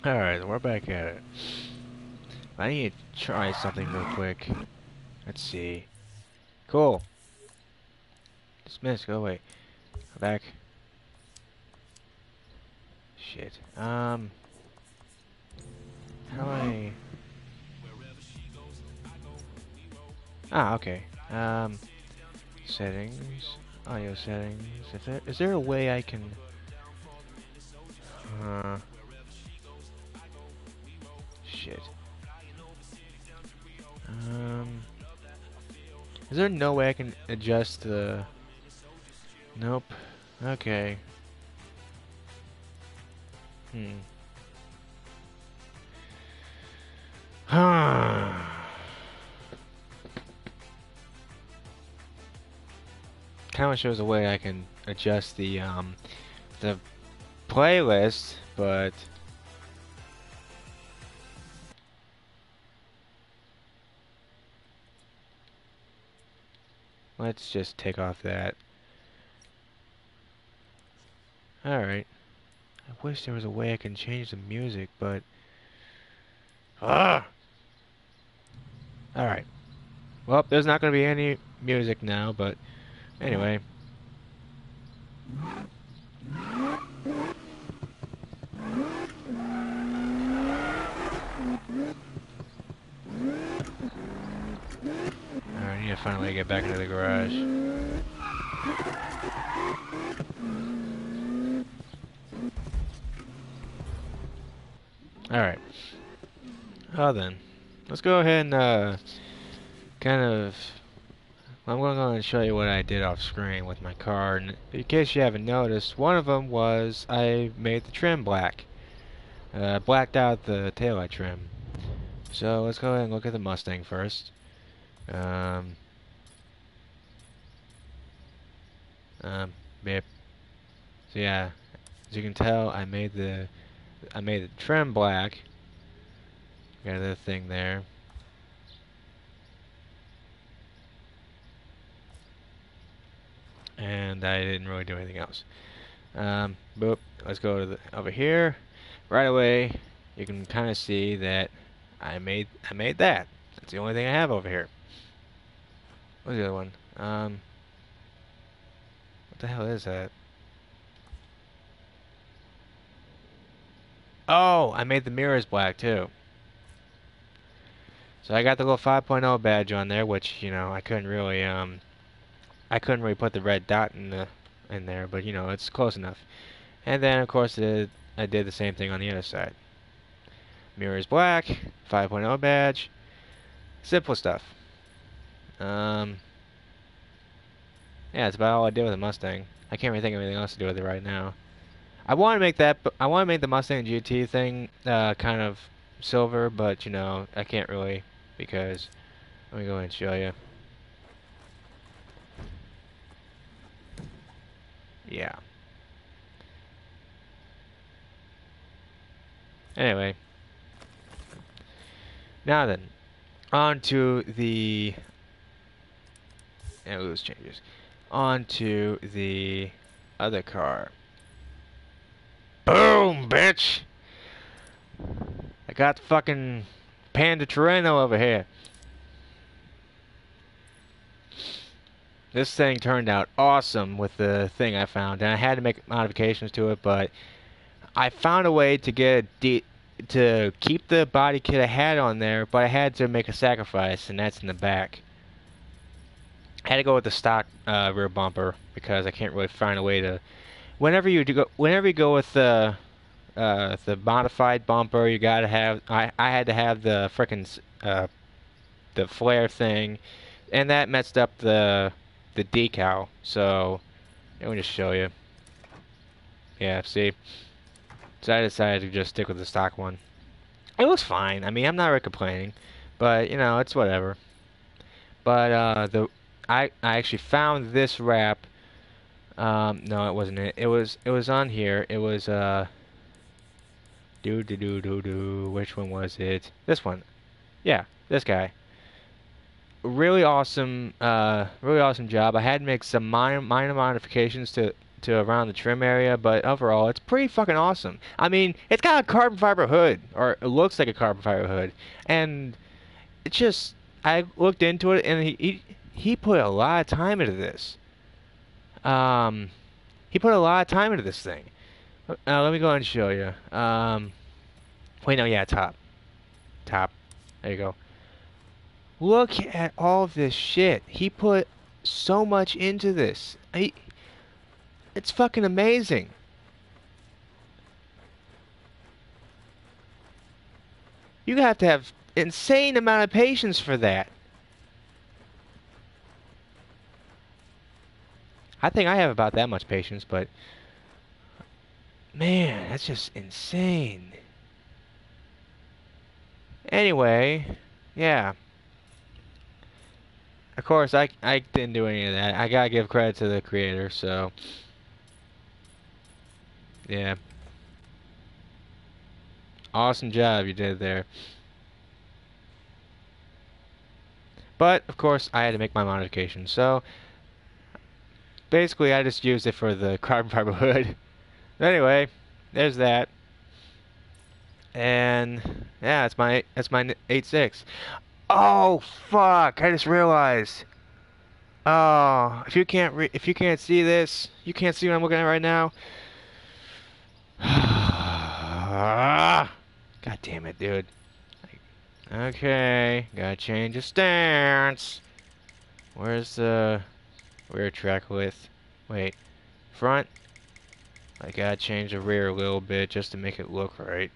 Alright, we're back at it. I need to try something real quick. Let's see. Cool. Dismiss, go away. Go back. Shit. How do I... Ah, okay. Settings. Audio settings. Is there a way I can... Shit. Is there no way I can adjust the... Nope. Okay. Huh. Kind of shows a way I can adjust the playlist, but let's just take off that. Alright. I wish there was a way I can change the music, but... Ah! Alright. Well, there's not going to be any music now, but anyway. Alright, I need to find a way to get back into the garage. Alright. Well then, let's go ahead and kind of... I'm going to show you what I did off screen with my car. And in case you haven't noticed, one of them was I made the trim black. Blacked out the taillight trim. So let's go ahead and look at the Mustang first. Yep. So yeah, as you can tell, I made the trim black. Got the thing there. And I didn't really do anything else. Boop. Let's go to over here. Right away, you can kind of see that I made that. That's the only thing I have over here. What's the other one? What the hell is that? Oh, I made the mirrors black too. So I got the little 5.0 badge on there, which I couldn't really put the red dot in there, but it's close enough. And then of course I did the same thing on the other side. Mirrors black, 5.0 badge, simple stuff. Yeah, that's about all I did with the Mustang. I can't really think of anything else to do with it right now. I want to make the Mustang GT thing kind of silver, but I can't really because let me go ahead and show you. Yeah. Anyway. Now then, on to the those changes. On to the other car. Boom, bitch! I got the fucking Panda Torino over here. This thing turned out awesome with the thing I found, and I had to make modifications to it, but I found a way to get to keep the body kit I had on there, but I had to make a sacrifice, and that's in the back. I had to go with the stock rear bumper because I can't really find a way to. Whenever you go with the modified bumper, you gotta have. I had to have the frickin' the flare thing, and that messed up the decal. So let me just show you. Yeah, see. So I decided to just stick with the stock one. It looks fine. I mean, I'm not really complaining, but it's whatever. But I actually found this wrap. No, it wasn't it. It was on here. It was which one was it? This one. Yeah, this guy. Really awesome job. I had to make some minor modifications to to around the trim area, but overall, it's pretty fucking awesome. I mean, it's got a carbon fiber hood, or it looks like a carbon fiber hood, and it's just I looked into it, and he put a lot of time into this. Um, he put a lot of time into this thing. Let me go ahead and show you. Wait, no, yeah, top. There you go. Look at all of this shit. He put so much into this. It's fucking amazing. You have to have insane amount of patience for that. I think I have about that much patience, but man, that's just insane. Anyway, yeah. Of course, I didn't do any of that. I gotta give credit to the creator, so yeah. Awesome job you did there. But, of course, I had to make my modifications, so basically I just used it for the carbon fiber hood. Anyway, there's that. And yeah, that's my 8.6. Oh fuck! I just realized. Oh, if you can't see this, you can't see what I'm looking at right now. God damn it, dude. Okay, gotta change the stance. Where's the rear track width? Wait, front? I gotta change the rear a little bit just to make it look right.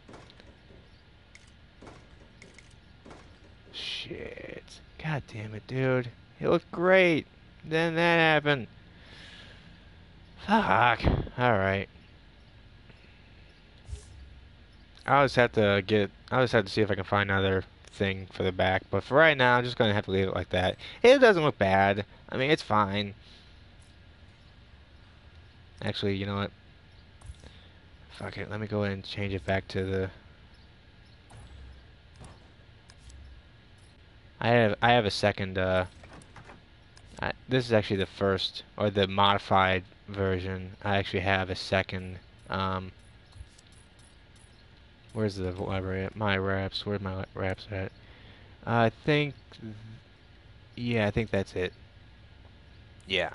Shit. God damn it, dude. It looked great. Then that happened. Fuck. Alright. I'll just have to see if I can find another thing for the back. But for right now, I'm just gonna have to leave it like that. It doesn't look bad. I mean, it's fine. Actually, you know what? Fuck it. Let me go ahead and change it back to the... I have a second, this is actually the first, or the modified version. I actually have a second, where's the library at? My wraps, where's my wraps at? I think, yeah, I think that's it. Yeah.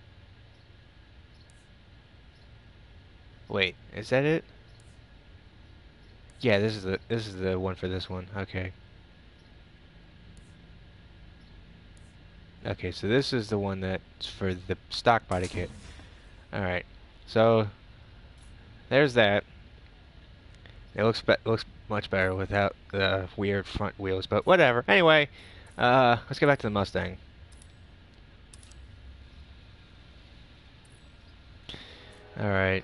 Wait, is that it? Yeah, this is the one for this one. Okay. Okay, so this is the one that's for the stock body kit. Alright. So there's that. It looks much better without the weird front wheels, but whatever. Anyway, let's get back to the Mustang. Alright.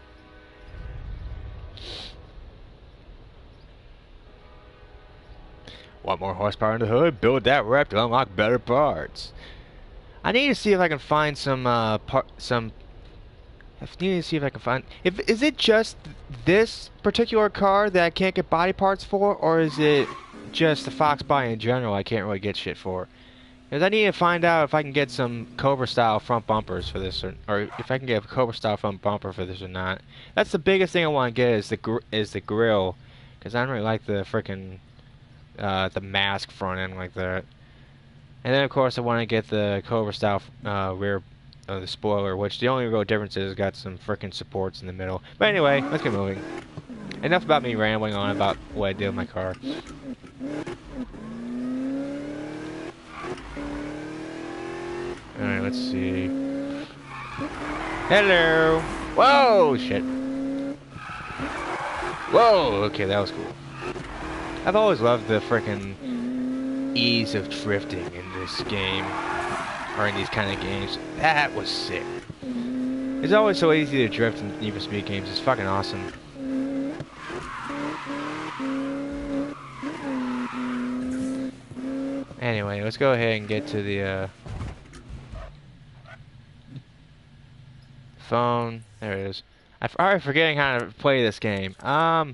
Want more horsepower in the hood? Build that rep to unlock better parts. I need to see if I can find some I need to see if I can find... Is it just this particular car that I can't get body parts for, or is it just the Fox body in general I can't really get shit for? Because I need to find out if I can get some Cobra-style front bumpers for this, or if I can get a Cobra-style front bumper for this or not. That's the biggest thing I want to get is the grill, because I don't really like the frickin' the mask front end like that. And then of course I want to get the Cobra-style rear the spoiler, which the only real difference is it's got some frickin' supports in the middle. But anyway, let's get moving. Enough about me rambling on about what I did with my car. Alright, let's see. Hello! Whoa! Shit. Whoa! Okay, that was cool. I've always loved the frickin' ease of drifting in this game. Or in these kind of games. That was sick. It's always so easy to drift in Need for Speed games. It's fucking awesome. Anyway, let's go ahead and get to the phone. There it is. I'm already forgetting how to play this game. Let's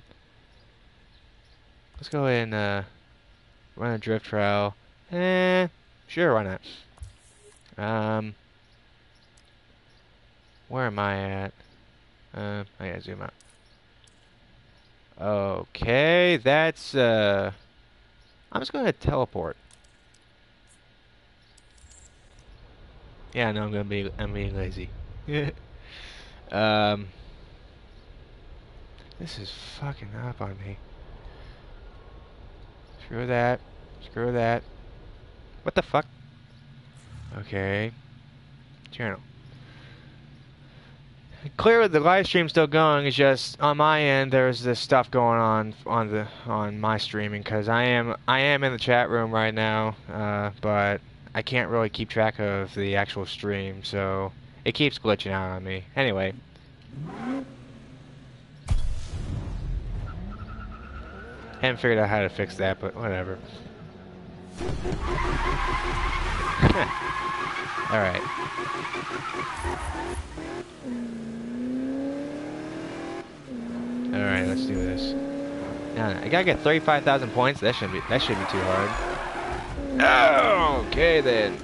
go ahead and run a drift trial. Sure, why not? Where am I at? I gotta zoom out. Okay, that's I'm just gonna teleport. Yeah, no, I'm being lazy. um, this is fucking up on me. Screw that. Screw that. What the fuck? Okay. Channel. Clearly the live stream's still going. It's just on my end there's this stuff going on my streaming because I am in the chat room right now, but I can't really keep track of the actual stream, so it keeps glitching out on me. Anyway. Haven't figured out how to fix that, but whatever. Alright. Alright, let's do this. Now, I gotta get 35,000 points. That shouldn't be too hard. Oh, okay then.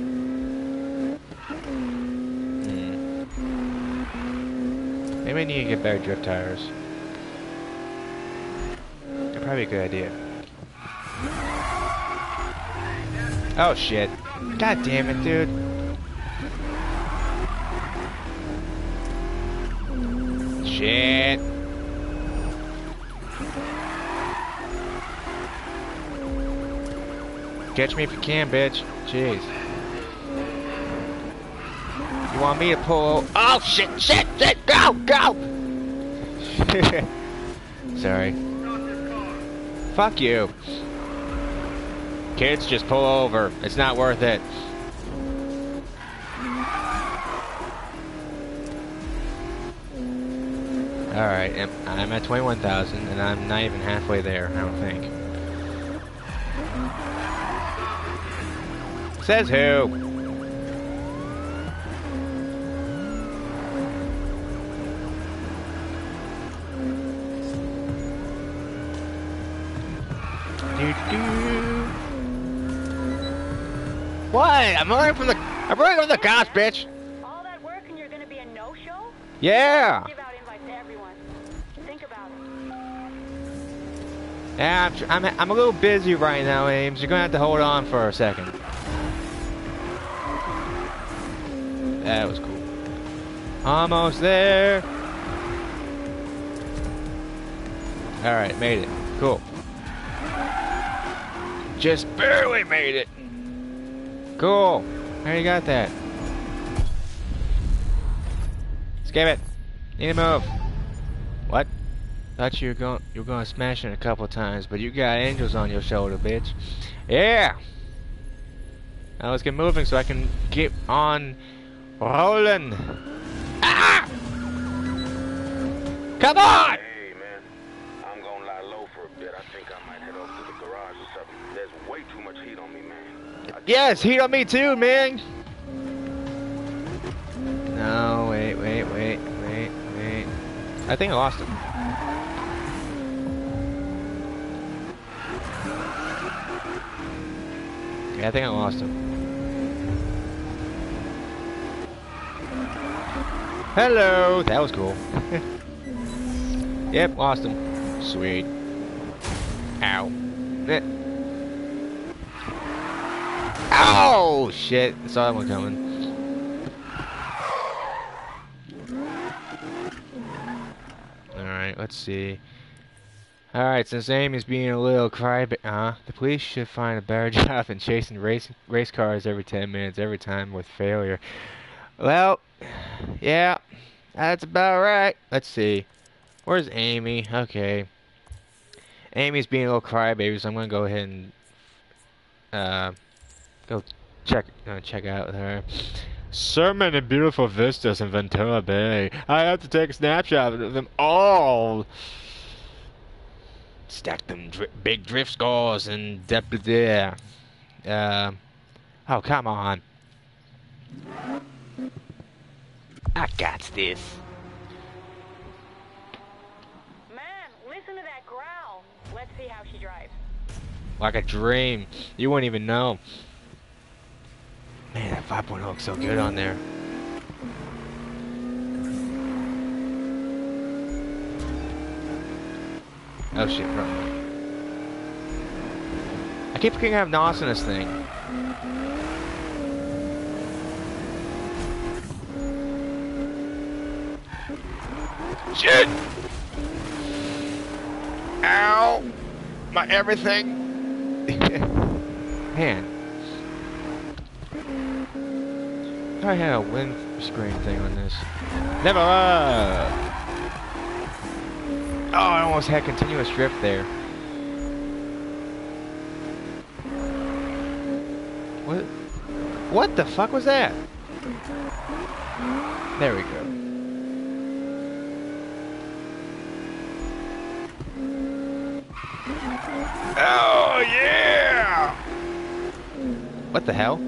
Maybe I need to get better drift tires. That'd probably be a good idea. Oh shit. God damn it, dude. Shit. Catch me if you can, bitch. Jeez. You want me to pull? Oh shit! Shit! Shit! Go! Go! Sorry. Fuck you. Kids, just pull over. It's not worth it. Alright, I'm at 21,000 and I'm not even halfway there, I don't think. Says who? What? I'm running from the cops, bitch. All that work and you're gonna be a no-show? Yeah. Give out invites to everyone. Think about it. Yeah, I'm a little busy right now, Ames. You're gonna have to hold on for a second. That was cool. Almost there. Alright, made it. Cool. Just barely made it. Cool. How you got that? Skip it. Need to move. What? Thought you were gonna smash it a couple times, but you got angels on your shoulder, bitch. Yeah. Now let's get moving so I can keep on rolling. Ah! Come on! Hey man, I'm gonna lie low for a bit. I think I might head off to the garage or something. There's way too much heat on me, man. Yes, heat on me too, man. No, wait. I think I lost him. Yeah, I think I lost him. Hello! That was cool. Yep, lost him. Sweet. Ow. Ow! Shit, I saw that one coming. Alright, let's see. Alright, since Amy's being a little the police should find a better job than chasing race cars every 10 minutes, every time with failure. Well, yeah, that's about right. Let's see. Where's Amy? Okay. Amy's being a little crybaby, so I'm gonna go ahead and go check out with her. So many beautiful vistas in Ventura Bay. I have to take a snapshot of them all. Stack them big drift scores and there. Oh, come on. I got this. Man, listen to that growl. Let's see how she drives. Like a dream. You wouldn't even know. Man, that 5.0 looks so good on there. Oh shit, wrong. I keep forgetting I have NOS in this thing. Shit! Ow! My everything! Man. I thought I had a windscreen thing on this. Never! Oh, I almost had continuous drift there. What? What the fuck was that? There we go. Oh yeah! What the hell?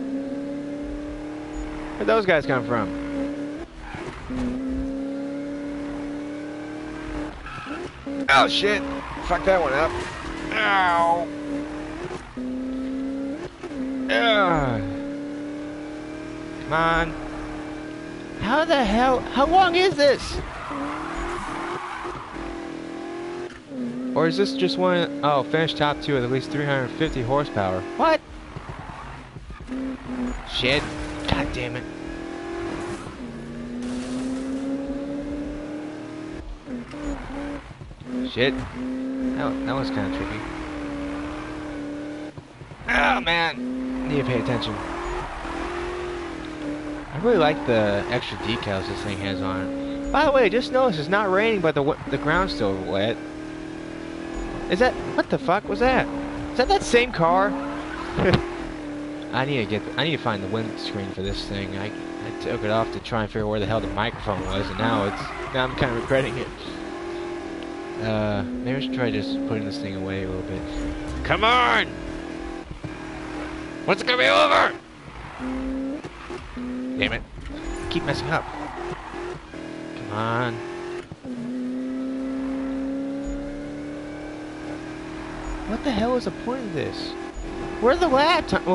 Where'd those guys come from? Oh shit! Fuck that one up. Ow! Ugh. Come on. How the hell? How long is this? Or is this just one? Oh, finish top 2 with at least 350 horsepower. What? Shit. God damn it. Shit. That was kind of tricky. Oh man. Need to pay attention. I really like the extra decals this thing has on it. By the way, just notice it's not raining, but the ground's still wet. Is that, what the fuck was that? Is that same car? I need to find the windscreen for this thing. I took it off to try and figure out where the hell the microphone was, and now I'm kind of regretting it. Maybe I should try just putting this thing away a little bit. Come on! What's it gonna be over? Damn it. I keep messing up. Come on. What the hell is the point of this? Where are the laps at?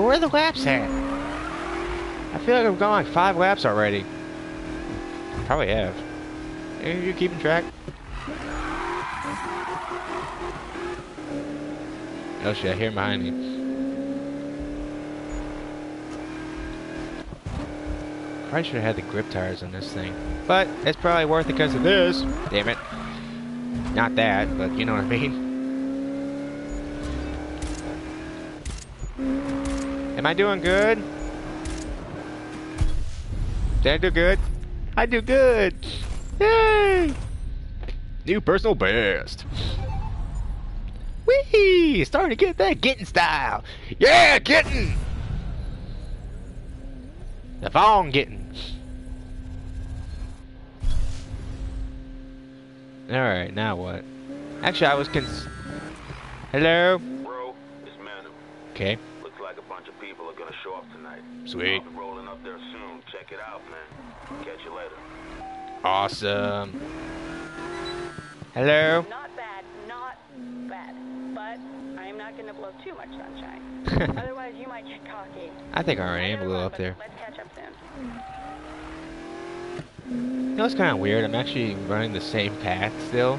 I feel like I've gone like 5 laps already. Probably have. Are you keeping track? Oh shit, I hear him behind me. Probably should have had the grip tires on this thing. But it's probably worth it because of this. Damn it. Not that, but you know what I mean. Am I doing good? Did I do good? I do good! Yay! New personal best. Whee! Starting to get that getting style. Yeah, getting! The phone getting. Alright, now what? Actually, I was Hello? Bro, it's Manu. Okay. Looks like a bunch of people are gonna show up tonight. Sweet. I'll be rolling up there soon. Check it out, man. Catch you later. Awesome. Hello? Not bad, not bad. But I'm not gonna blow too much sunshine. Otherwise, you might get cocky. I think I already am a little up there. Let's catch up soon. You know, it's kind of weird. I'm actually running the same path still.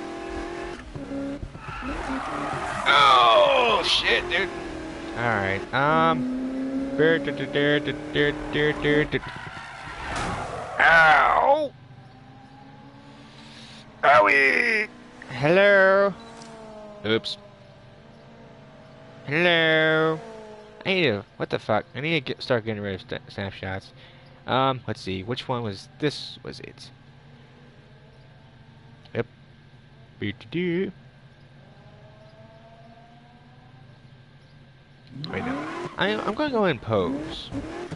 Oh, shit, dude. Alright, Ow! Owie! Hello? Oops. Hello? I need to, what the fuck? I need to start getting rid of snapshots. Let's see, which one was, this was it. Yep. Wait, no. I'm gonna go and pose.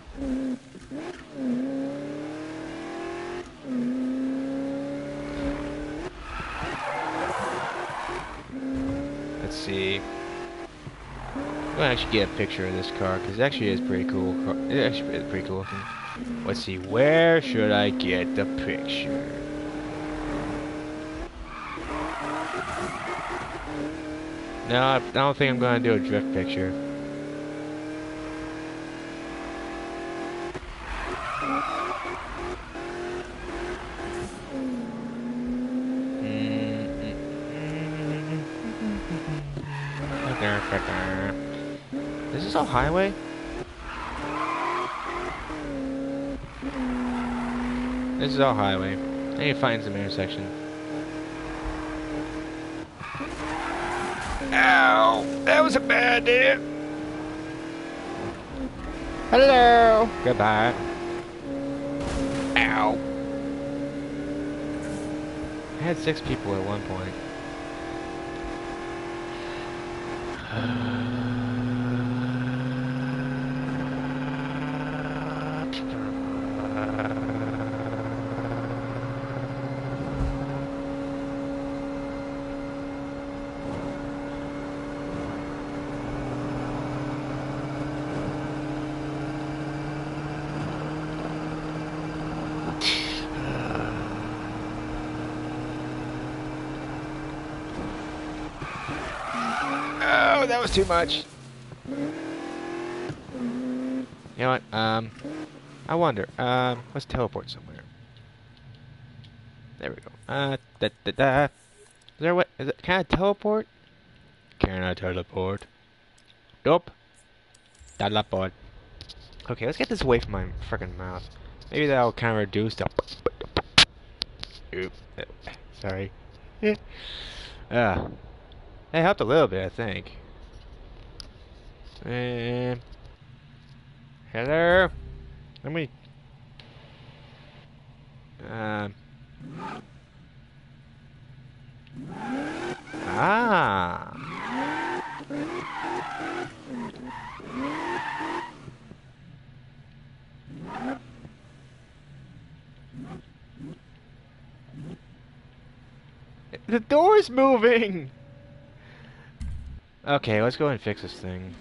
Let's see. I'm gonna actually get a picture of this car because it actually is pretty cool. It actually is pretty cool looking. Let's see, where should I get the picture? No, I don't think I'm gonna do a drift picture. Is this all highway? This is all highway. I need to find some intersection. Ow! That was a bad idea! Hello! Goodbye. Ow! I had 6 people at one point. Oh, that was too much. You know what? I wonder. Let's teleport somewhere. There we go. Is there a way? Can I teleport? Can I teleport? Nope. Teleport. Okay, let's get this away from my freaking mouth. Maybe that'll kind of reduce the. Oop. Sorry. That helped a little bit, I think. Hello? Let me... Ah! The door's moving! Okay, let's go and fix this thing.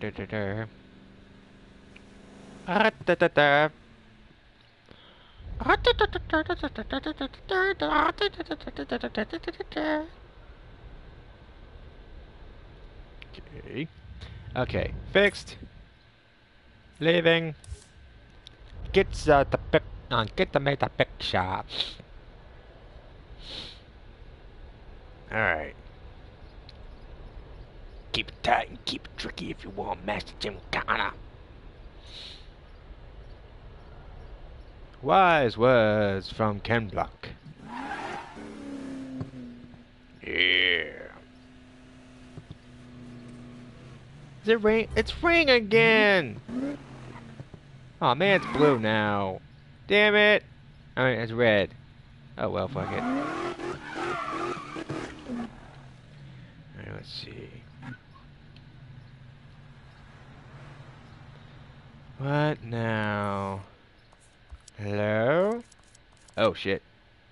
Okay. Okay, fixed. Leaving. Get the pic. Get to make the picture. All right. Keep it tight and keep it tricky if you want, Master Jim Connor. Wise words from Ken Block. Yeah. Is it rain? It's raining again! Oh man, it's blue now. Damn it! I mean, it's red. Oh well, fuck it. Alright, let's see. What now? Hello? Oh shit.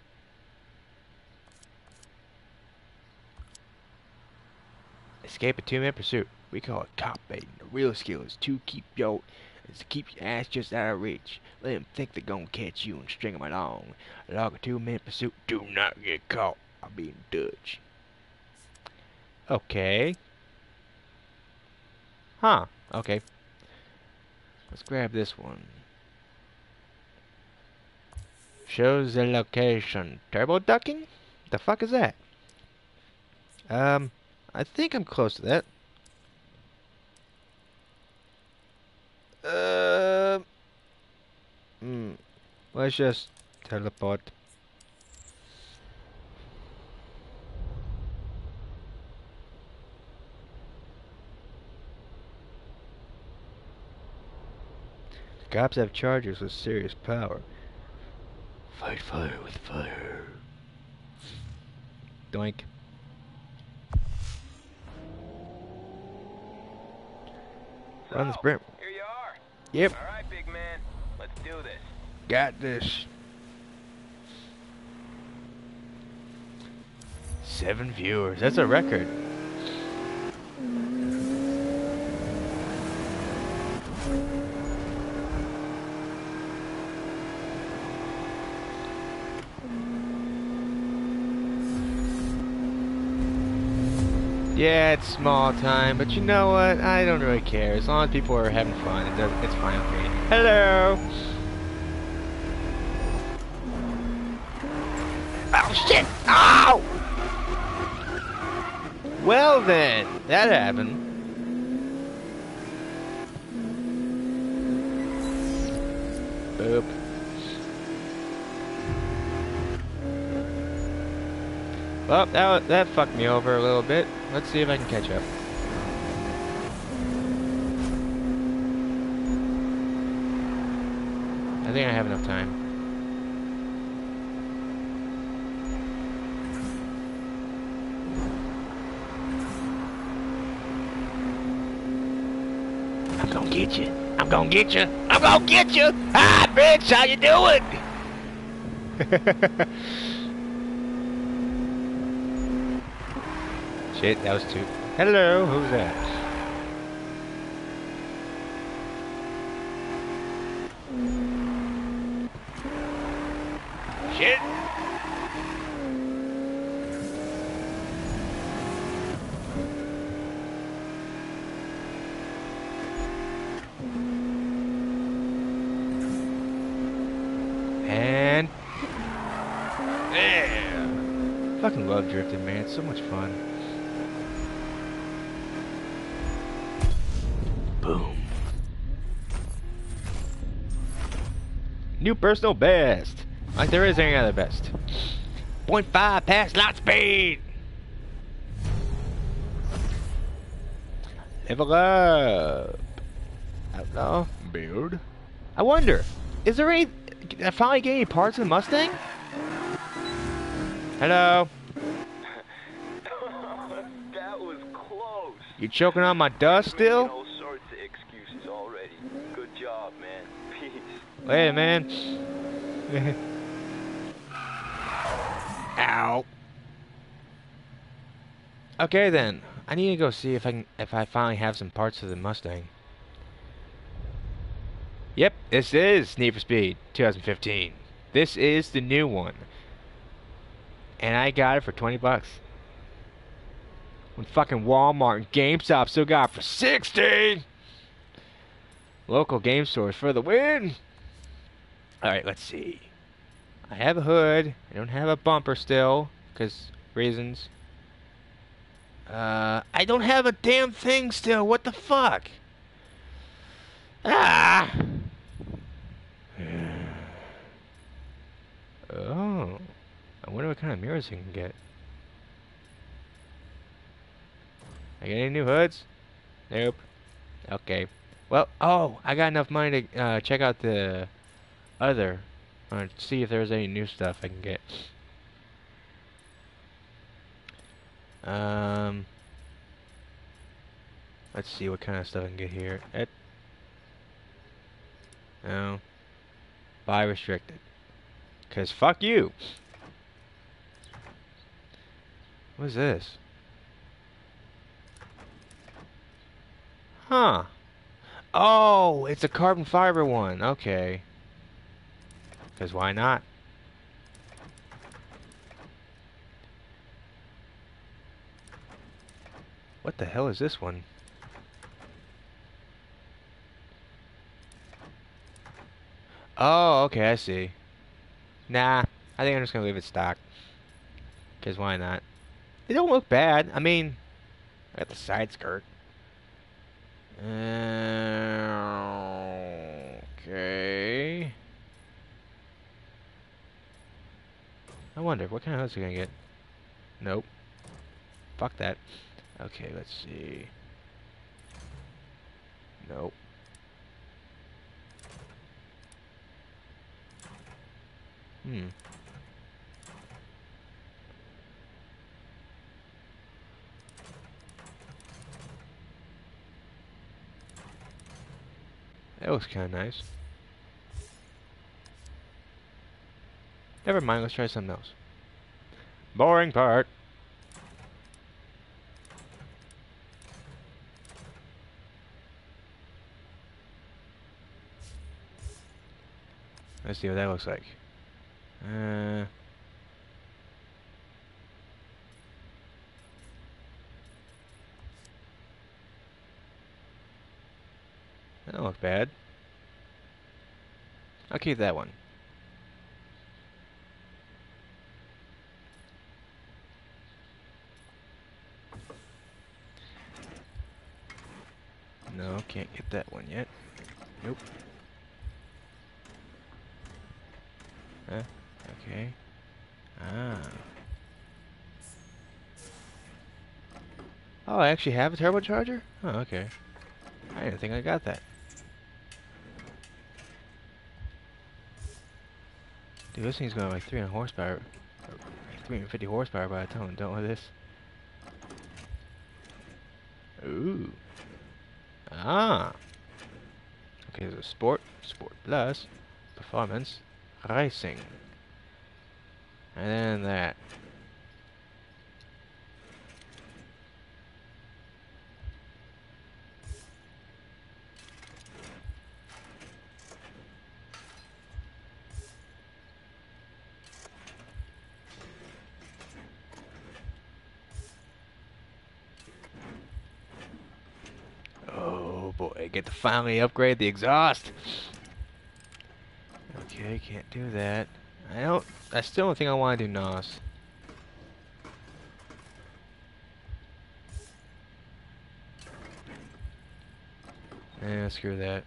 Escape a 2-minute pursuit. We call it cop baiting. The real skill is to keep your ass just out of reach. Let them think they're gonna catch you and string them along. Log a 2-minute pursuit. Do not get caught. I'll be in Dutch. Okay. Huh. Okay. Let's grab this one. Shows the location. Turbo ducking? The fuck is that? I think I'm close to that. Let's just teleport. Cops have chargers with serious power. Fight fire with fire. Doink. Run the sprint. Here you are. Yep. All right, big man. Let's do this. Got this. 7 viewers. That's a record. Yeah, it's small time, but you know what? I don't really care. As long as people are having fun, it's fine with me. Hello! Oh shit! Ow! Well then, that happened. Boop. Well, that fucked me over a little bit. Let's see if I can catch up. I think I have enough time. I'm gonna get you. I'm gonna get you. I'm gonna get you. Hi, bitch. How you doing? Shit, that was too. Hello, who's that? Shit. And yeah. Fucking love drifting, man. It's so much fun. Boom. New personal best. Like there is any other best. 0.5 past lot speed. Level up. Outlaw build. I wonder, is there any? I finally get any parts of the Mustang? Hello. That was close. You choking on my dust still? All sorts of excuses already. Good job, man. Peace. Wait, man. Ow. Okay then. I need to go see if I finally have some parts of the Mustang. Yep, this is Need for Speed 2015. This is the new one. And I got it for 20 bucks. When fucking Walmart and GameStop still got it for 60. Local game stores for the win. Alright, let's see. I have a hood. I don't have a bumper still, because reasons. I don't have a damn thing still. What the fuck? Ah! Oh. I wonder what kind of mirrors you can get. I get any new hoods? Nope. Okay. Well, oh, I got enough money to check out the other. See if there's any new stuff I can get. Let's see what kind of stuff I can get here. No. Buy restricted. 'Cause fuck you. What is this? Huh. Oh, it's a carbon fiber one. Okay. 'Cause why not? What the hell is this one? Oh, okay, I see. Nah, I think I'm just gonna leave it stock. 'Cause why not? They don't look bad. I mean, I got the side skirt. Okay. I wonder, what kind of hoods are gonna get? Nope. Fuck that. Okay, let's see. Nope. That looks kind of nice. Never mind, let's try something else. Boring part. Let's see what that looks like. That don't look bad. I'll keep that one. No, can't get that one yet. Nope. Huh? Okay. Ah. Oh, I actually have a turbocharger? Oh, okay. I didn't think I got that. Dude, this thing's going like 300 horsepower. Like 350 horsepower by the time I'm done with this. Ooh. Ah. Okay, there's a Sport, Sport Plus, Performance, Racing. And then that. Oh boy, get to finally upgrade the exhaust. Okay, can't do that. I still don't think I want to do NOS. Screw that.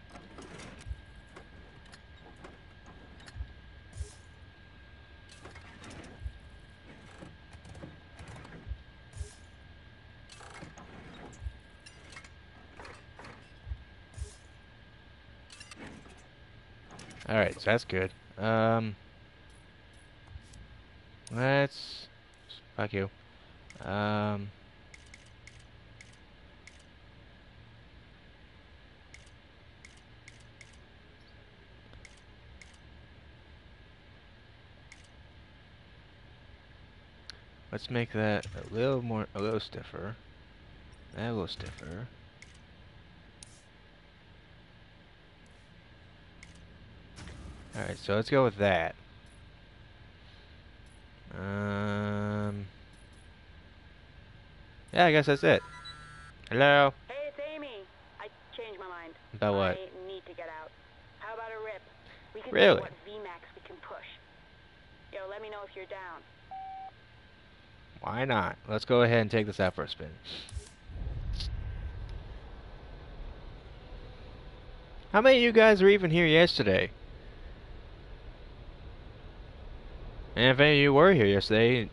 Alright, so that's good. Let's... Fuck you. Let's make that a little stiffer. That a little stiffer. Alright, so let's go with that. Yeah, I guess that's it. Hello? Hey, it's Amy. I changed my mind. About what? I need to get out. How about a rip? We can Really? see what VMAX we can push. Yo, let me know if you're down. Why not? Let's go ahead and take this out for a spin. How many of you guys were even here yesterday? And if any of you were here yesterday...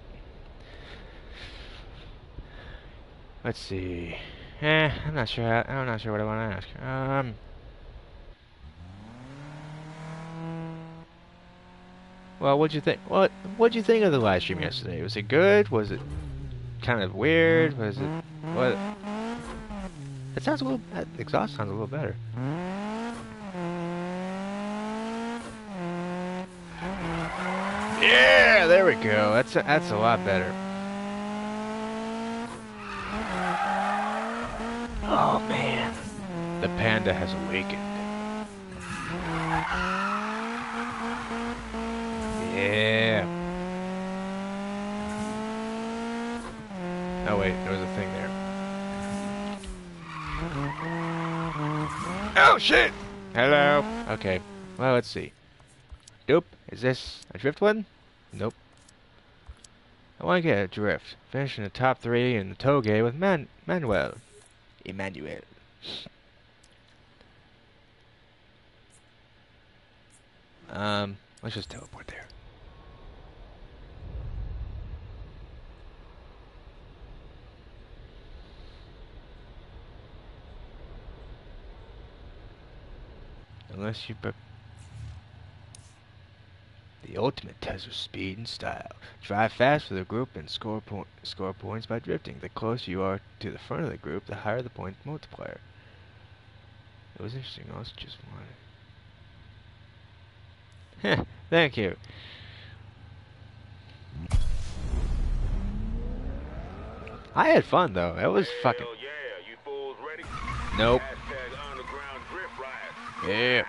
Let's see... I'm not sure what I want to ask. Well, what'd you think? What'd you think of the live stream yesterday? Was it good? Was it kind of weird? Was it what? It sounds a little. That exhaust sounds a little better. Yeah, there we go. That's a lot better. Oh man, the panda has awakened. Yeah. Oh wait, there was a thing there. Oh shit! Hello. Okay. Well, let's see. Nope. Is this a drift one? Nope. I want to get a drift. Finish in the top 3 in the toge with Emmanuel. Let's just teleport there. Unless you the ultimate test of speed and style. Drive fast for the group and score points by drifting. The closer you are to the front of the group, the higher the point multiplier. It was interesting. I was just wanted. Thank you. I had fun though. It was fucking. Hell yeah, you fools ready? Nope. Hashtag underground drift ride. Yeah.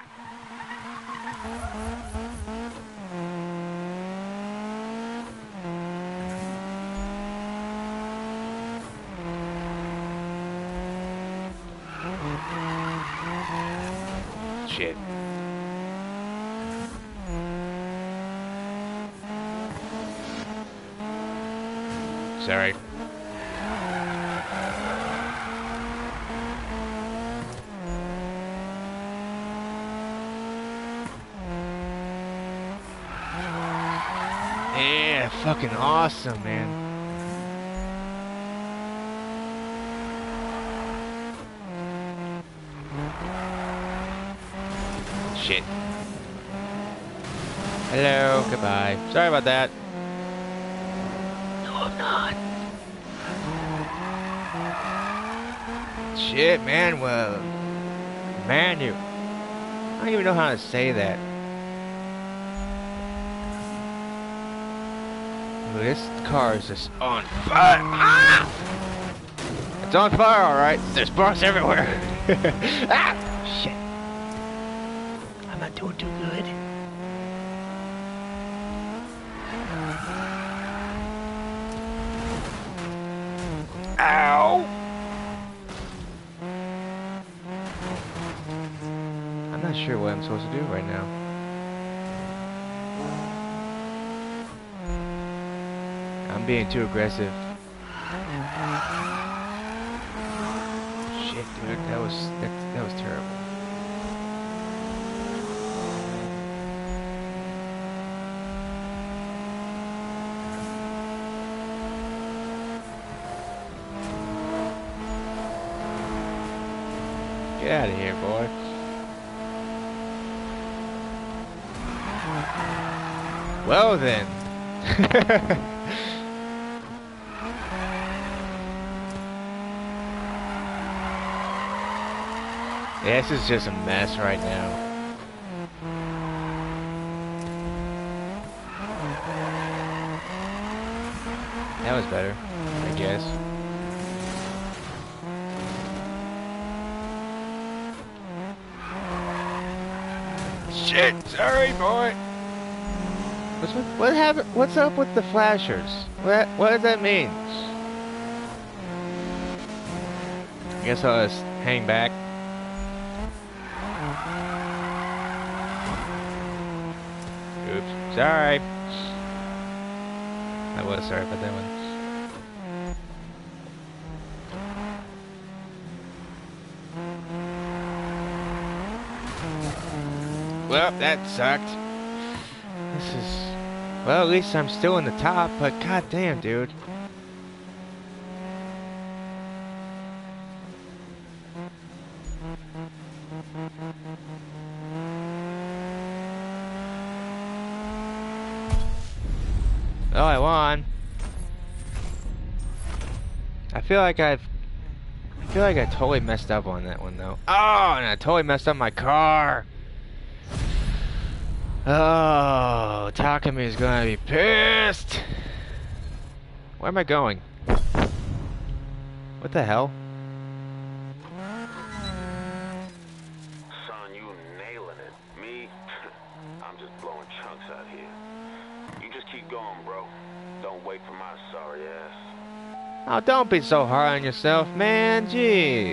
Shit. Sorry. fucking awesome, man. Shit. Hello, goodbye. Sorry about that. No, I'm not. Shit, Manuel. Manu. I don't even know how to say that. This car is just on fire. Ah! It's on fire, alright. There's sparks everywhere. Ah! Shit. I'm not doing too good. Ow! I'm not sure what I'm supposed to do right now. I'm being too aggressive. Shit, dude, that was terrible. Get out of here, boy. Well then. Yeah, this is just a mess right now. That was better, I guess. Shit, sorry, boy. What happened? What's up with the flashers? What does that mean? I guess I'll just hang back. Oops, sorry. I was sorry about that one. Well, that sucked. This is... Well, at least I'm still in the top, but goddamn, dude. Oh, I won. I feel like I totally messed up on that one, though. Oh, and I totally messed up my car. Oh, Takumi is gonna be pissed. Where am I going? What the hell? Son, you nailing it. Me, I'm just blowing chunks out here. You just keep going, bro. Don't wait for my sorry ass. Oh, don't be so hard on yourself, man. Jeez.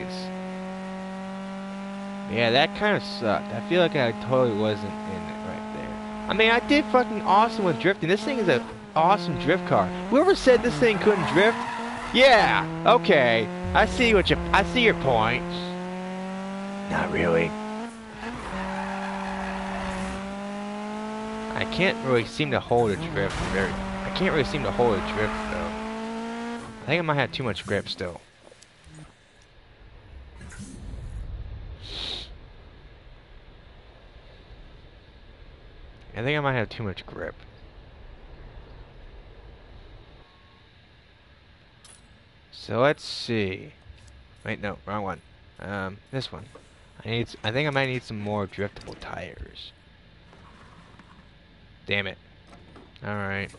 Yeah, that kind of sucked. I feel like I totally wasn't in it right there. I mean, I did fucking awesome with drifting. This thing is an awesome drift car. Whoever said this thing couldn't drift? Yeah, okay. I see your point. Not really. I can't really seem to hold a drift though. I think I might have too much grip still. I think I might have too much grip. So let's see. Wait, no, wrong one. This one. I think I might need some more driftable tires. Damn it. Alright.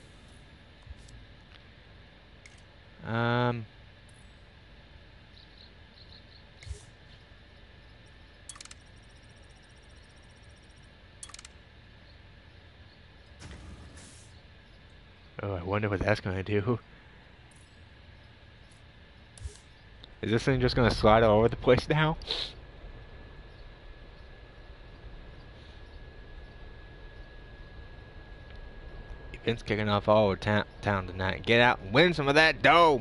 Oh, I wonder what that's gonna do. Is this thing just gonna slide all over the place now? Events kicking off all over town tonight. Get out and win some of that dough!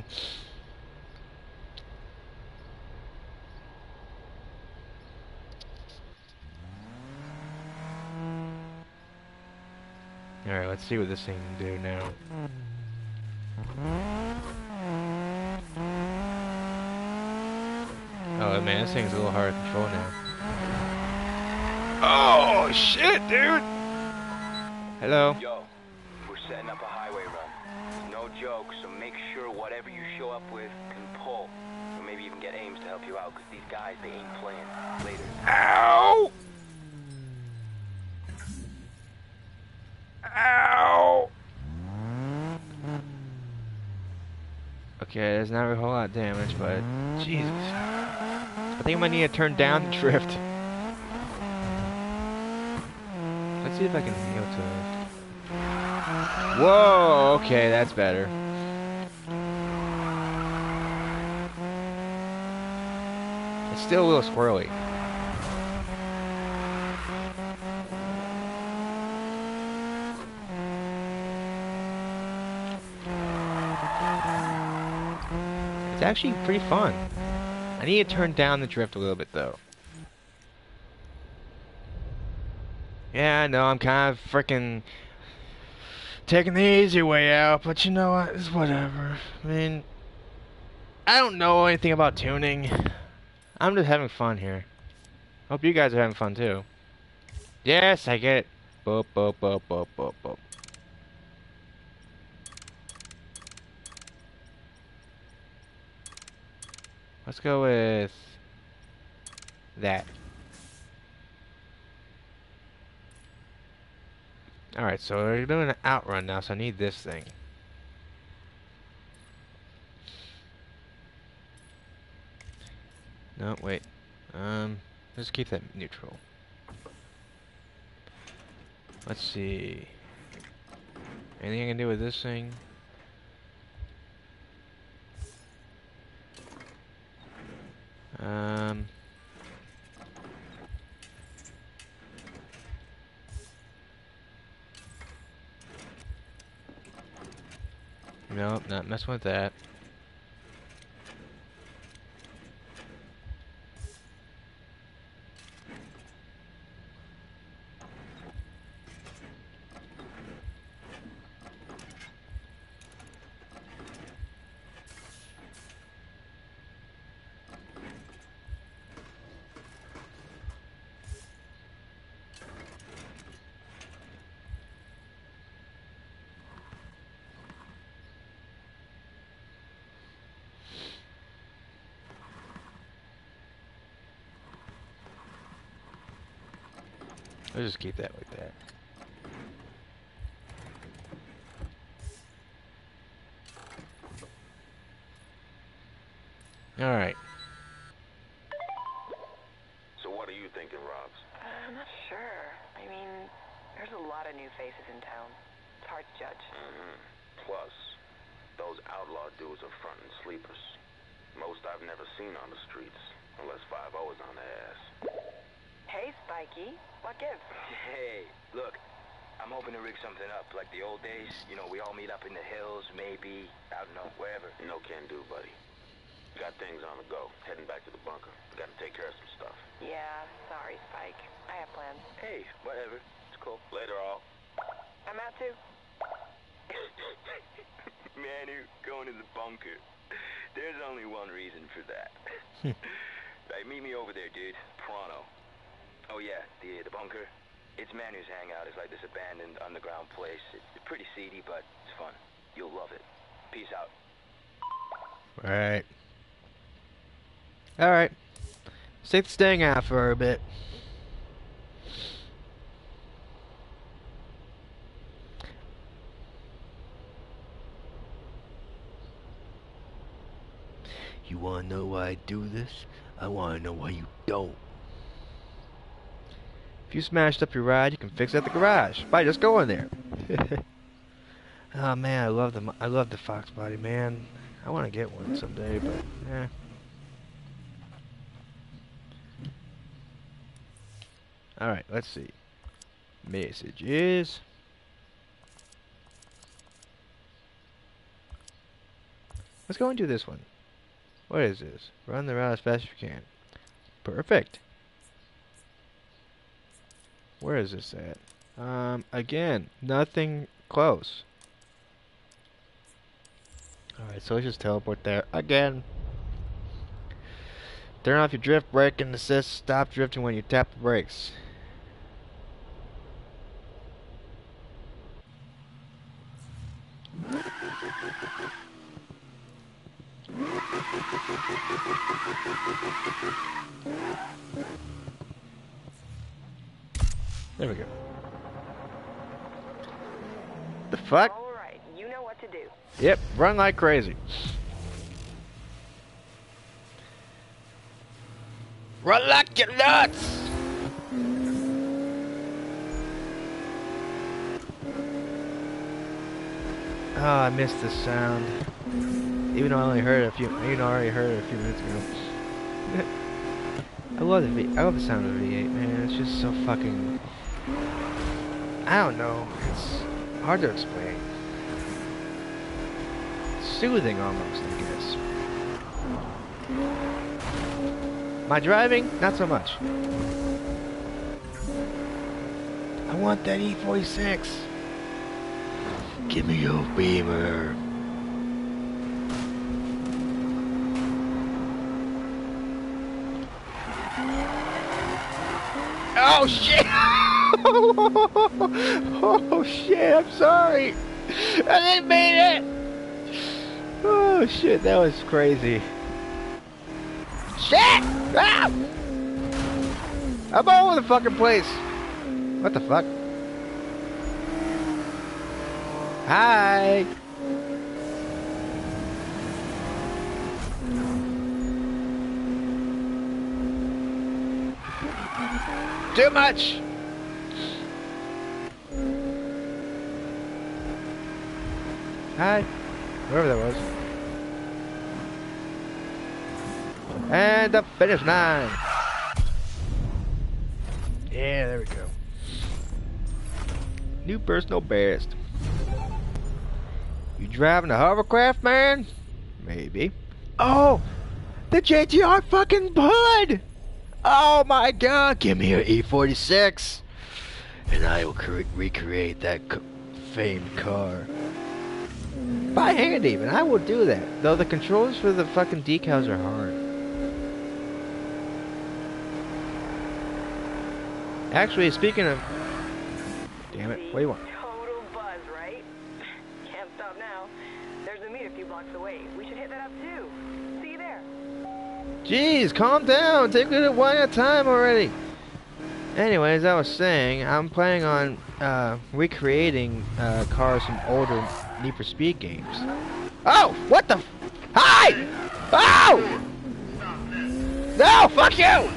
Alright, let's see what this thing can do now. Oh man, this thing's a little hard to control now. Oh shit, dude! Hello? Yo, we're setting up a highway run. No joke, so make sure whatever you show up with can pull. Or maybe even get Ames to help you out, because these guys, they ain't playing. Later. Ow! Ow! Okay, there's not a whole lot of damage, but Jesus. I think I might need to turn down the drift. Let's see if I can go to... Whoa! Okay, that's better. It's still a little squirrely. It's actually pretty fun. I need to turn down the drift a little bit though. Yeah, I know, I'm kind of freaking taking the easy way out, but you know what? It's whatever. I mean, I don't know anything about tuning. I'm just having fun here. Hope you guys are having fun too. Yes, I get it. Boop, boop, boop, boop, boop, boop. Let's go with that. Alright, so we're doing an outrun now, so I need this thing. No, wait. Let's keep that neutral. Let's see. Anything I can do with this thing? Nope, not messing with that. Let's just keep that like that. Alright. So what are you thinking, Robs? I'm not sure. I mean, there's a lot of new faces in town. It's hard to judge. Plus, those outlaw dudes are frontin' sleepers. Most I've never seen on the streets, unless 5-0 is on their ass. Hey, Spikey. What gives? Hey, look, I'm hoping to rig something up like the old days. You know, we all meet up in the hills, maybe, I don't know, wherever. No can do, buddy. Got things on the go. Heading back to the bunker. Gotta take care of some stuff. Yeah, sorry, Spike. I have plans. Hey, whatever. It's cool. Later, all. I'm out too. Manu, going to the bunker. There's only one reason for that. Right, meet me over there, dude. Pronto. Oh yeah, the bunker. It's Manu's hangout. It's like this abandoned underground place. It's pretty seedy, but it's fun. You'll love it. Peace out. Alright. Alright. Let's take the sting out for a bit. You wanna know why I do this? I wanna know why you don't. If you smashed up your ride, you can fix it at the garage by just going there. Oh man, I love the Fox body, man. I want to get one someday, but eh. All right, let's see. Messages. Let's go and do this one. What is this? Run the route as fast as you can. Perfect. Where is this at? Again, nothing close. Alright, so let's just teleport there. Again. Turn off your drift brake and assist. Stop drifting when you tap the brakes. There we go. The fuck? All right, you know what to do. Yep, run like crazy. Run like you're nuts! Oh, I missed the sound. Even though I only heard it I already heard it a few minutes ago. I love the sound of a V8, man. It's just so fucking... I don't know. It's hard to explain. Soothing almost, I guess. My driving, not so much. I want that E46. Give me your Beamer. Oh shit! Oh shit, I'm sorry. I didn't mean it. Oh shit, that was crazy. Shit! Ah! I'm all over the fucking place. What the fuck? Hi. Too much. Hi. Whoever that was. And the finish line. Yeah, there we go. New personal best. You driving a hovercraft, man? Maybe. Oh, the JTR fucking Bud! Oh my god, give me your E46 and I will recreate that famed car. By hand even, I will do that. Though the controls for the fucking decals are hard. Actually, speaking of... Damn it, what do you want? Total buzz, right? Can't stop now. There's a meet a few blocks away. We should hit that up too. See you there. Jeez, calm down. Take it one at a time already. Anyways, I was saying, I'm planning on recreating cars from older Need for Speed games. Oh, what the? Hi! Oh! No, fuck you!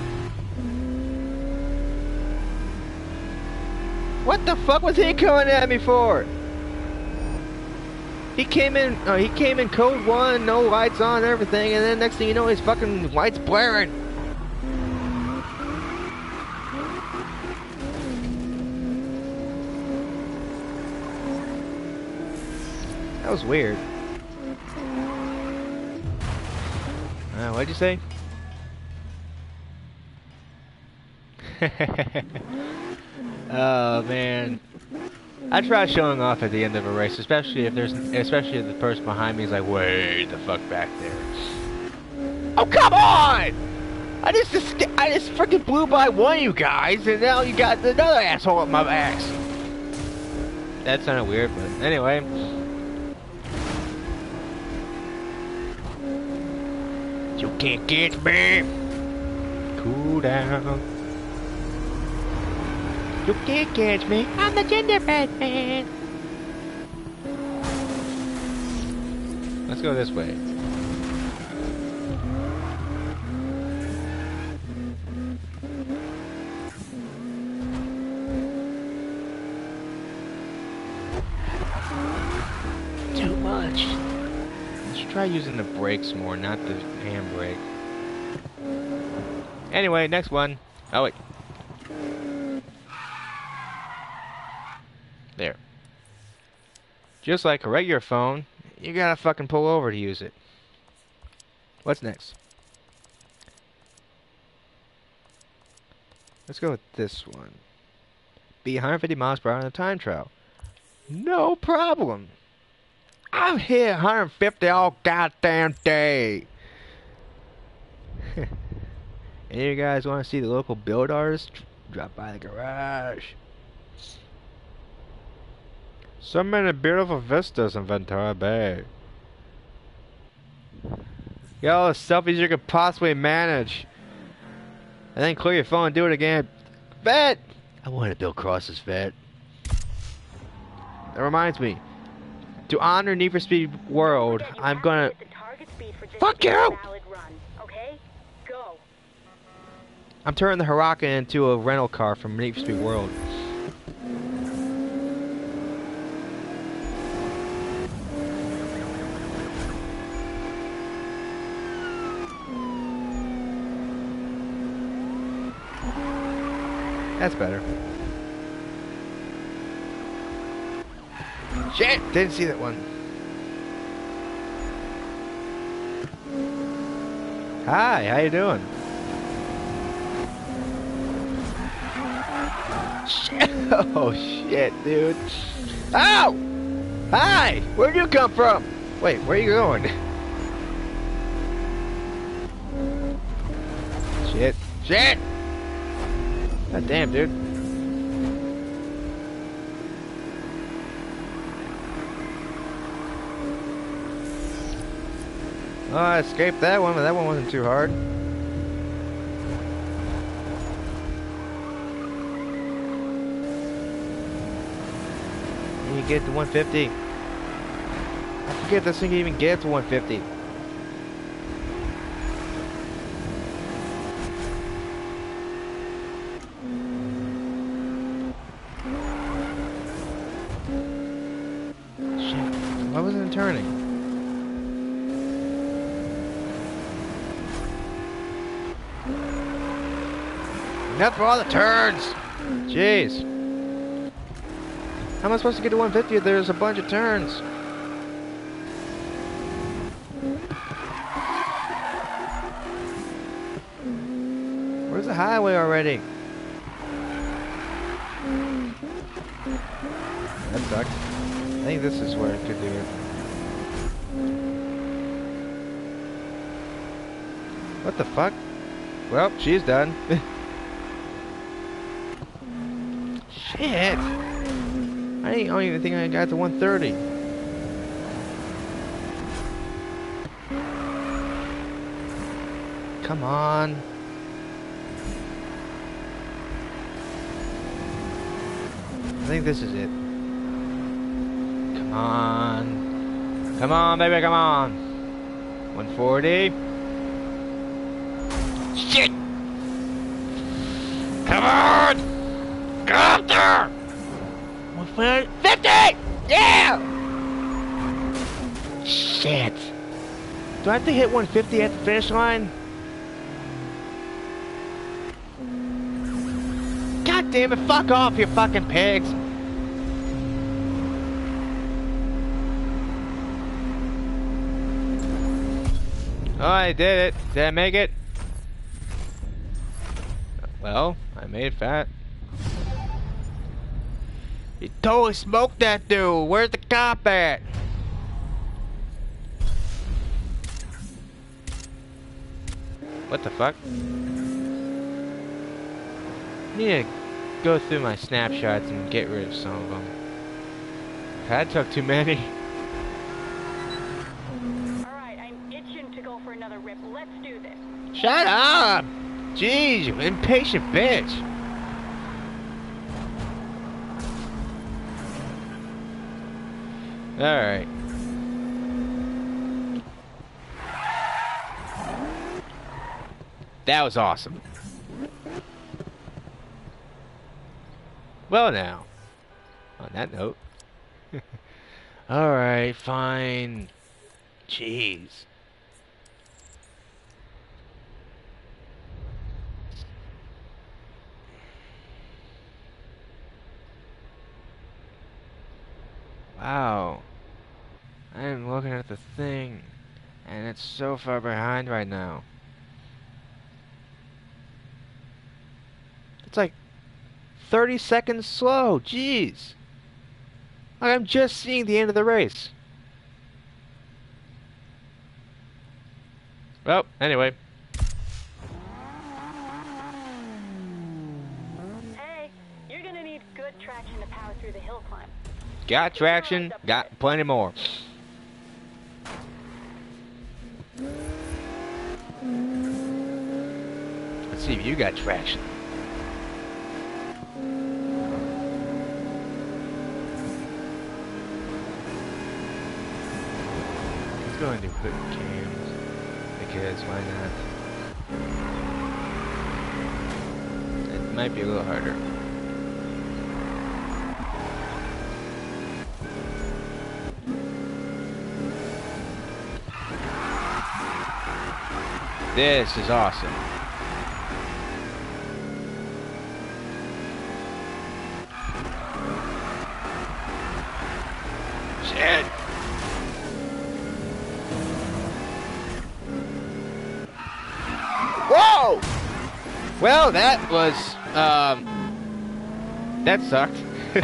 What the fuck was he coming at me for? He came in code 1, no lights on and everything, and then next thing you know, his fucking lights blaring. That was weird. What'd you say? Oh man. I try showing off at the end of a race, especially if the person behind me is like way the fuck back there. Oh come on! I just freaking blew by one of you guys, and now you got another asshole at my backs. That sounded weird, but anyway. You can't catch me. Cool down. You can't catch me. I'm the gingerbread man. Let's go this way. Too much. Let's try using the brakes more, not the handbrake. Anyway, next one. Oh wait. There. Just like a regular phone, you gotta fucking pull over to use it. What's next? Let's go with this one. be 150 miles per hour on a time trial. No problem. I'm here 150 all goddamn day. Any of you guys want to see the local build artist? Drop by the garage. So many beautiful vistas in Ventura Bay. Get all the selfies you could possibly manage. And then clear your phone and do it again. Vet! I want to build Cross's vet. That reminds me. To honor Need for Speed World, I'm gonna... Fuck you! Okay? Go. I'm turning the Huracan into a rental car from Need for Speed World. That's better. Shit! Didn't see that one. Hi, how you doing? Shit. Oh shit, dude. Ow! Hi! Where'd you come from? Wait, where are you going? Shit. Shit! God damn, dude. Oh, I escaped that one, but that one wasn't too hard. You get to 150. I forget this thing can even get to 150. Shit, why wasn't it turning? Enough for all the turns! Jeez. How am I supposed to get to 150 if there's a bunch of turns? Where's the highway already? That sucks. I think this is where it could do it. What the fuck? Well, she's done. Shit! I don't even think I got to 130. Come on. I think this is it. Come on. Come on, baby, come on. 140. Shit! Come on! Get up there! 150! Yeah! Shit. Do I have to hit 150 at the finish line? God damn it, fuck off, you fucking pigs! Oh, I did it. Did I make it? Well, I made it fat. You totally smoked that dude. Where's the cop at? What the fuck? I need to go through my snapshots and get rid of some of them. That took too many. Alright, I'm itching to go for another rip. Let's do this. Shut up! Jeez, you impatient bitch. Alright. That was awesome. Well now, on that note. Alright, fine. Jeez. Wow. I'm looking at the thing, and it's so far behind right now. It's like 30 seconds slow. Jeez. Like, I'm just seeing the end of the race. Well, anyway. Hey, you're gonna need good traction to power through the hill climb. Got traction, got plenty more. Let's see if you got traction. Let's go and do hood cams, because why not? It might be a little harder. This is awesome. Shit. Whoa! Well, that was, that sucked.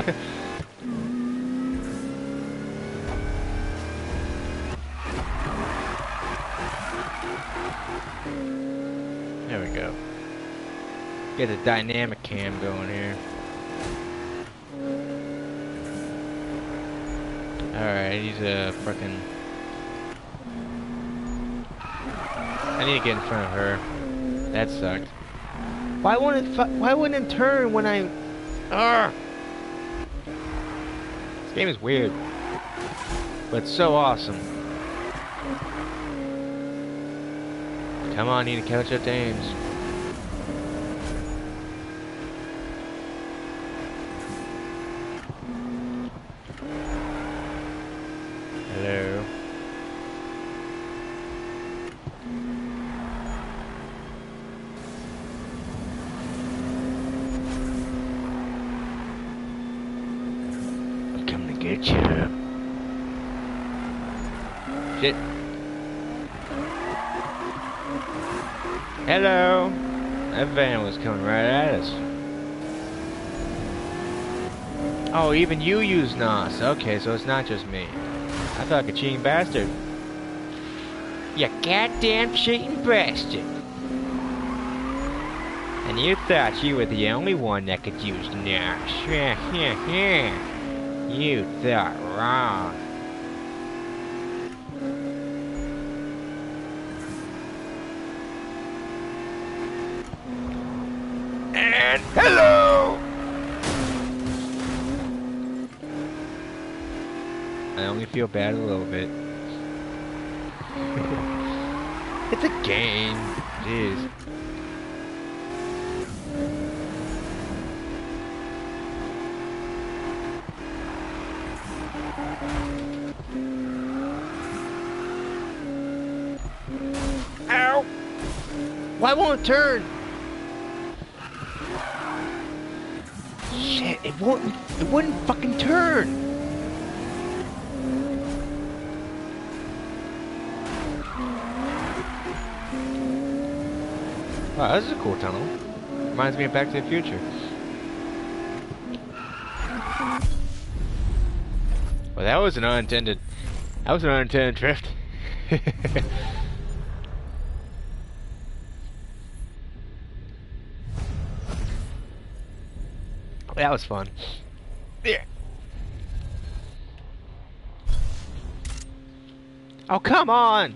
There we go. Get a dynamic cam going here. Alright, he's a frickin'... I need to get in front of her. That sucked. Why wouldn't it turn when I... Arrgh! This game is weird. But so awesome. Come on, need to catch up to Ames. Hello. I'm coming to get you. Shit. Hello. That van was coming right at us. Oh, even you use NOS. Okay, so it's not just me. I thought like a cheating bastard. You goddamn cheating bastard. And you thought you were the only one that could use NOS. You thought wrong. And hello! I only feel bad a little bit. It's a game. Jeez. Ow! Why won't it turn? Shit, it wouldn't fucking turn. Wow, this is a cool tunnel. Reminds me of Back to the Future. Well, that was an unintended drift. That was fun. Yeah. Oh, come on!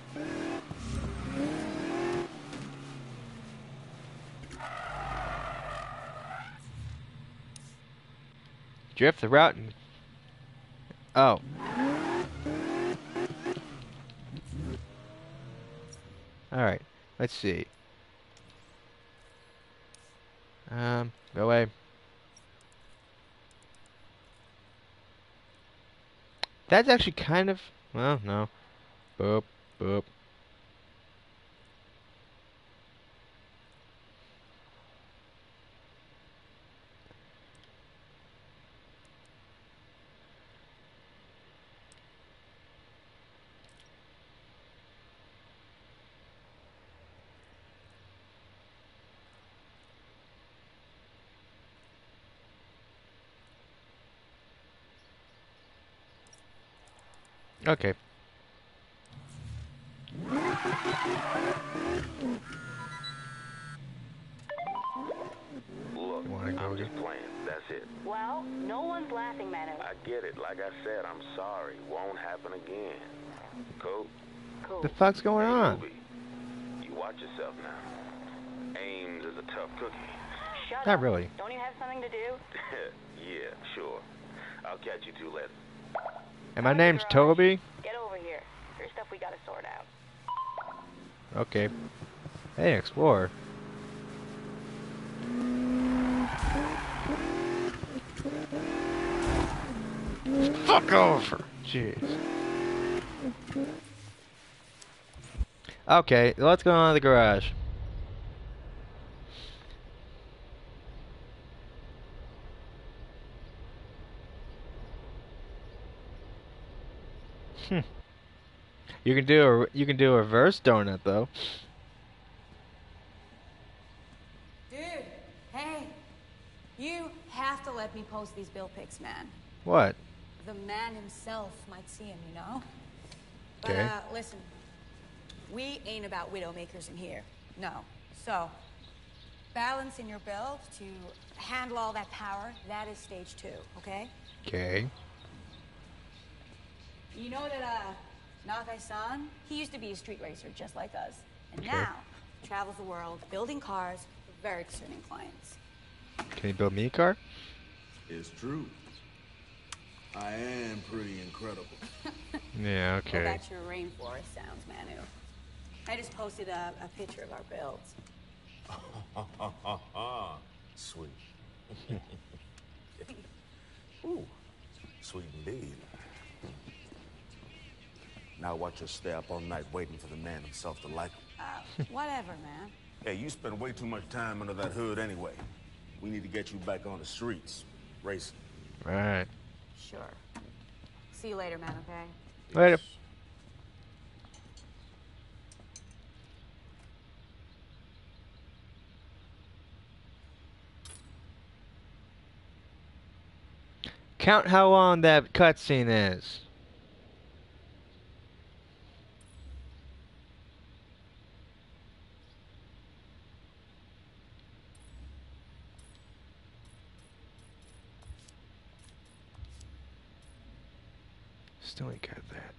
Drift the route and... Oh. Alright, let's see. Go away. That's actually kind of... Well, no. Boop, boop. Okay. Look, Wanna go I'm again? just playing. That's it. Well, no one's laughing, Manu. I get it. Like I said, I'm sorry. Won't happen again. Cool? Cool. The fuck's going Hey, on? Ruby, you watch yourself now. Ames is a tough cookie. Shut Not up. really. Don't you have something to do? Yeah, sure. I'll catch you two later. And my Come to the name's garage. Toby. Get over here. There's stuff we gotta sort out. Okay. Hey, explore. Fuck over. Jeez. Okay, let's go on to the garage. You can do a reverse donut though. Dude, hey, you have to let me post these bill pics, man. What? The man himself might see him, you know? But, Okay. listen, we ain't about widowmakers in here. No. So, balance in your bill to handle all that power, that is stage 2, okay? Okay. You know that, Nakai-san, he used to be a street racer just like us. And Okay. now, travels the world building cars for very discerning clients. Can you build me a car? It's true. I am pretty incredible. Yeah, Well, okay. that's your rainforest sounds, Manu. I just posted a picture of our builds. Sweet. Ooh, sweet indeed. Now watch us stay up all night waiting for the man himself to like him. Whatever, man. Hey, you spend way too much time under that hood anyway. We need to get you back on the streets, racing. Alright. Sure. See you later, man, okay? Later. Count how long that cutscene is. Still ain't got that.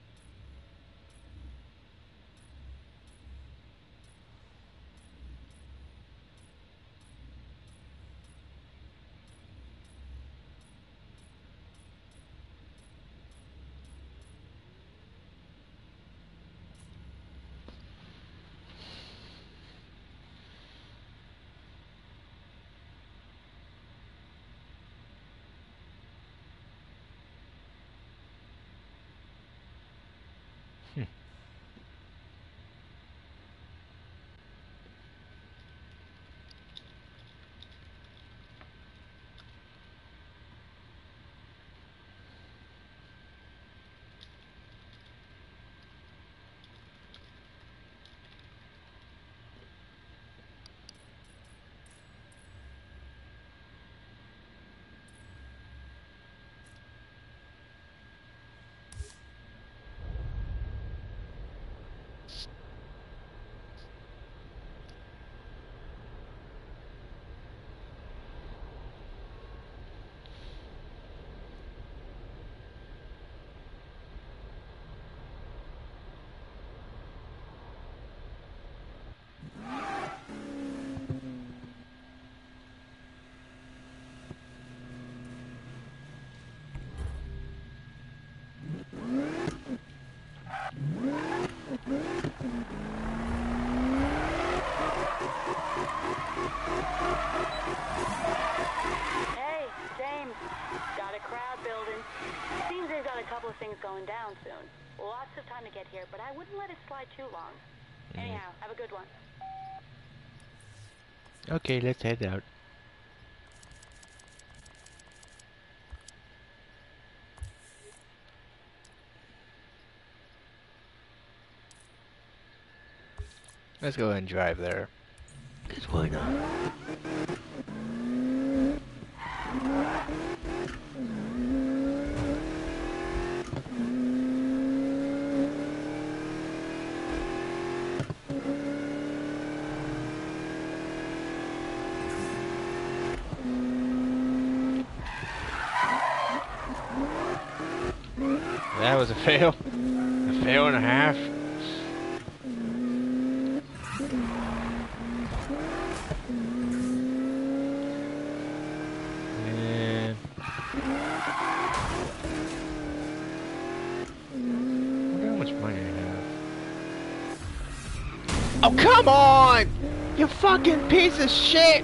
Hey, James. Got a crowd building. Seems they've got a couple of things going down soon. Lots of time to get here, but I wouldn't let it slide too long. Anyhow, have a good one. Okay, let's head out. Let's go ahead and drive there. 'Cause why not? That was a fail. A fail and a half. And I wonder how much money I have. Oh, come on! You fucking piece of shit!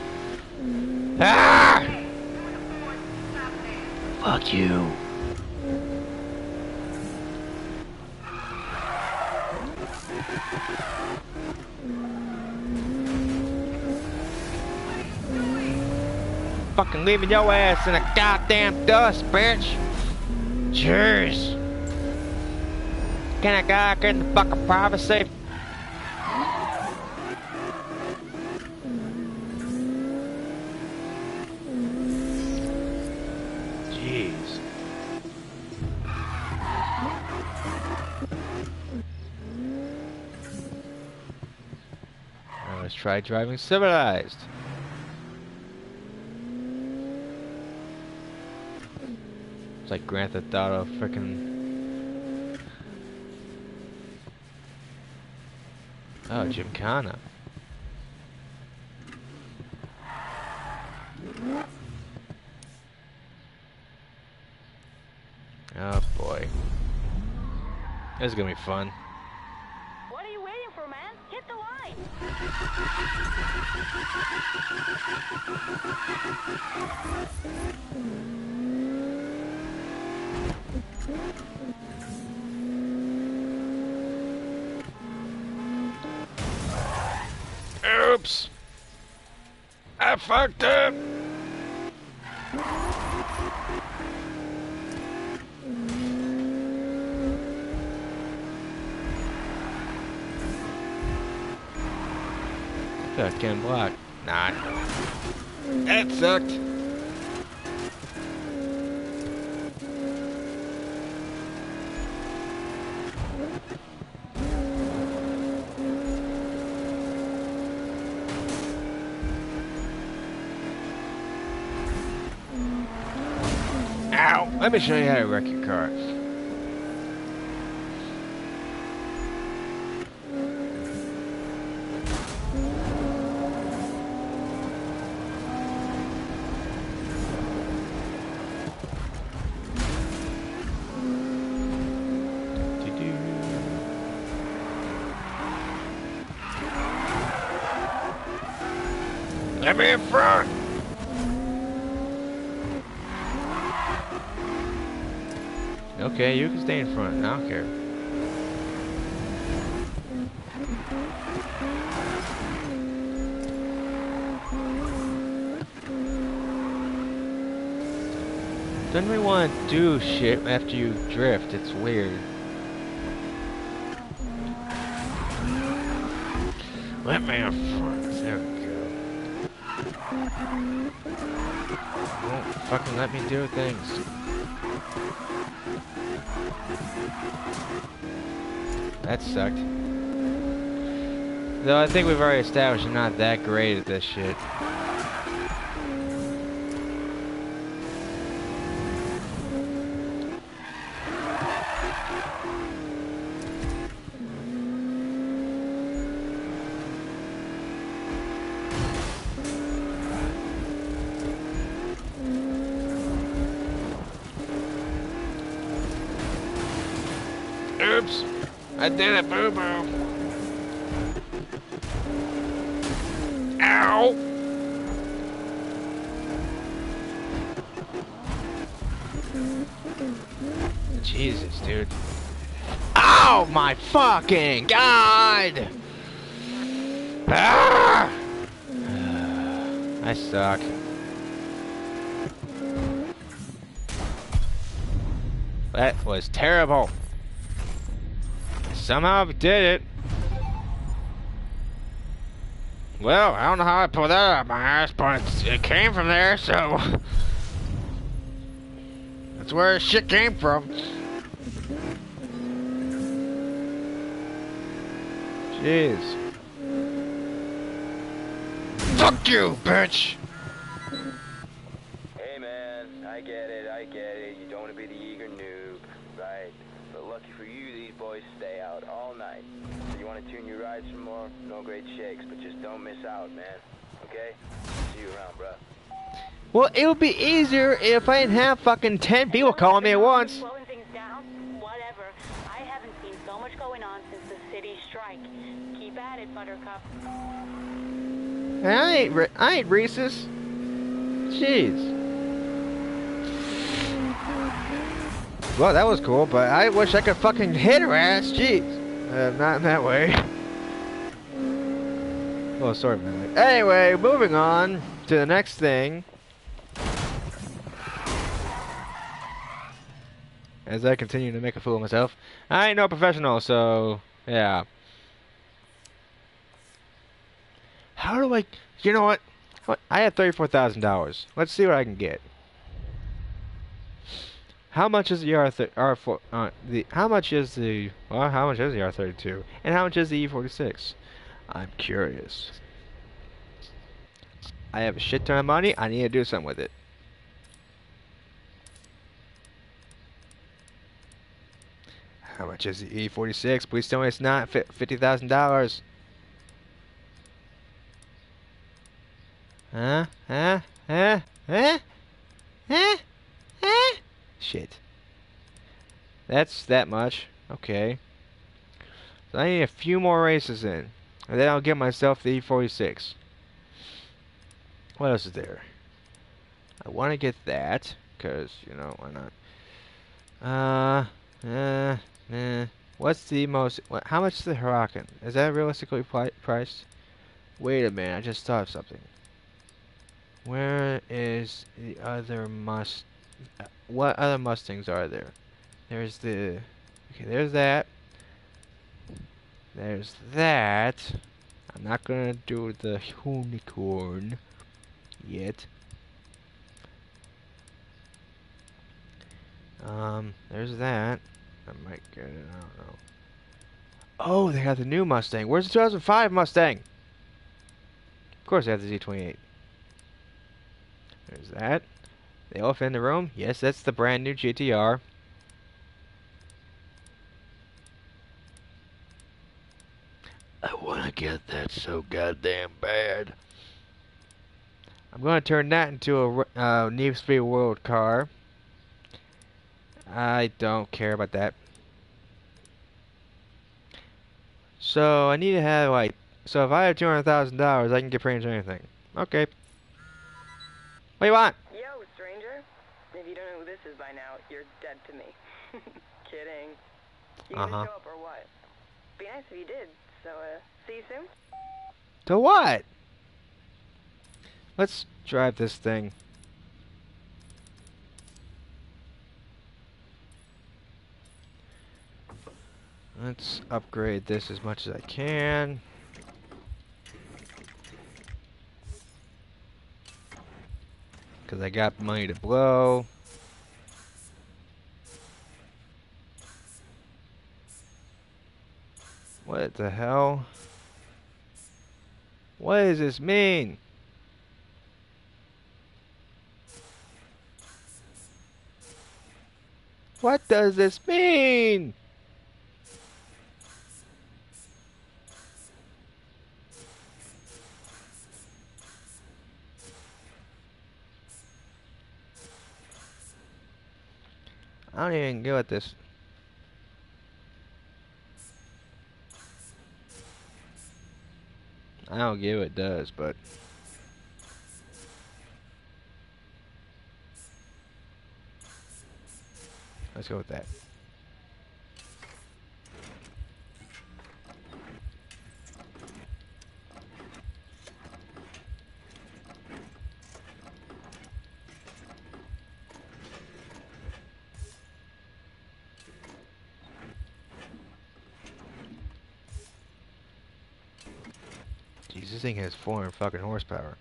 Ah! Fuck you. Fucking leaving your ass in a goddamn dust, bitch. Jeez. Can a guy get in the fucking privacy? Jeez. Now let's try driving civilized. It's like Grand Theft Auto frickin'. Oh, Gymkhana. Oh boy. This is gonna be fun. What are you waiting for, man? Hit the line. Oops! I fucked up! I can't block. Nah. That sucked. Ow! Let me show you how to wreck your car. Let me in front! Okay, you can stay in front. I don't care. Doesn't really want to do shit after you drift. It's weird. Let me in front. There we go. Won't fucking let me do things. That sucked. Though I think we've already established I'm not that great at this shit. Oops! I did it, boo-boo! Ow! Jesus, dude. Oh my fucking god! Ah! I suck. That was terrible. Somehow I did it. Well, I don't know how I pulled that out of my ass, but it came from there, so that's where shit came from. Jeez. Fuck you, bitch! Hey man, I get it, you don't want to be the eager noob, right? Street boys stay out all night. So you want to tune your rides some more? No great shakes, but just don't miss out, man. Okay? See you around, bruh. Well, it would be easier if I didn't have fucking 10 people calling me at once. Slowing things down? Whatever. I haven't seen so much going on since the city strike. Keep at it, Buttercup. I ain't Reese's. Jeez. Well, that was cool, but I wish I could fucking hit her ass. Jeez. Not in that way. Well, sort of. Anyway, moving on to the next thing. As I continue to make a fool of myself. I ain't no professional, so yeah. How do I... You know what? I have $34,000. Let's see what I can get. How much is the R4? How much is the R32? And how much is the E46? I'm curious. I have a shit ton of money. I need to do something with it. How much is the E46? Please tell me it's not $50,000. Huh? Huh? Huh? Huh? Huh? Huh? Shit. That's that much. Okay. So I need a few more races in. And then I'll get myself the E46. What else is there? I want to get that. Because, you know, why not? What's the most... how much is the Huracan? Is that realistically priced? Wait a minute, I just thought of something. Where is the other what other Mustangs are there? There's the... Okay, there's that. There's that. I'm not gonna do the unicorn yet. There's that. I might get it, I don't know. Oh, they got the new Mustang. Where's the 2005 Mustang? Of course they have the Z28. There's that. The elephant in the room? Yes, that's the brand new GTR. I want to get that so goddamn bad. I'm going to turn that into a Need for Speed World car. I don't care about that. So I need to have like... So if I have $200,000, I can get pretty much anything. Okay. What do you want? Yo, stranger. If you don't know who this is by now, you're dead to me. Kidding. You gonna show up or what? Be nice if you did. So, see you soon? To what? Let's drive this thing. Let's upgrade this as much as I can. Because I got money to blow. What the hell? What does this mean? What does this mean? I don't even get what this... I don't get what it does, but... Let's go with that. Jeez, this thing has 400 fucking horsepower.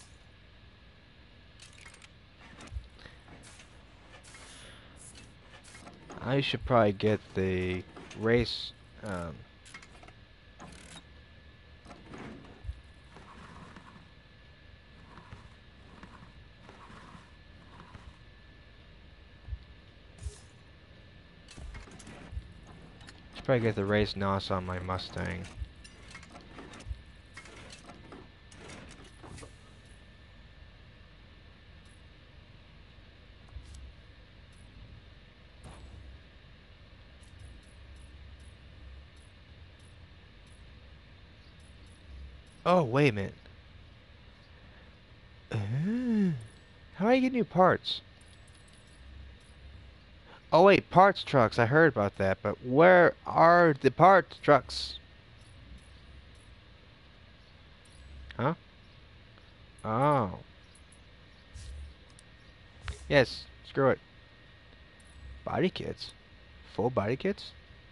I should probably get the race, Probably get the race NOS on my Mustang. Oh, wait a minute. How do I get new parts? Oh wait, parts trucks. I heard about that, but where are the parts trucks? Huh? Oh. Yes, screw it. Body kits? Full body kits?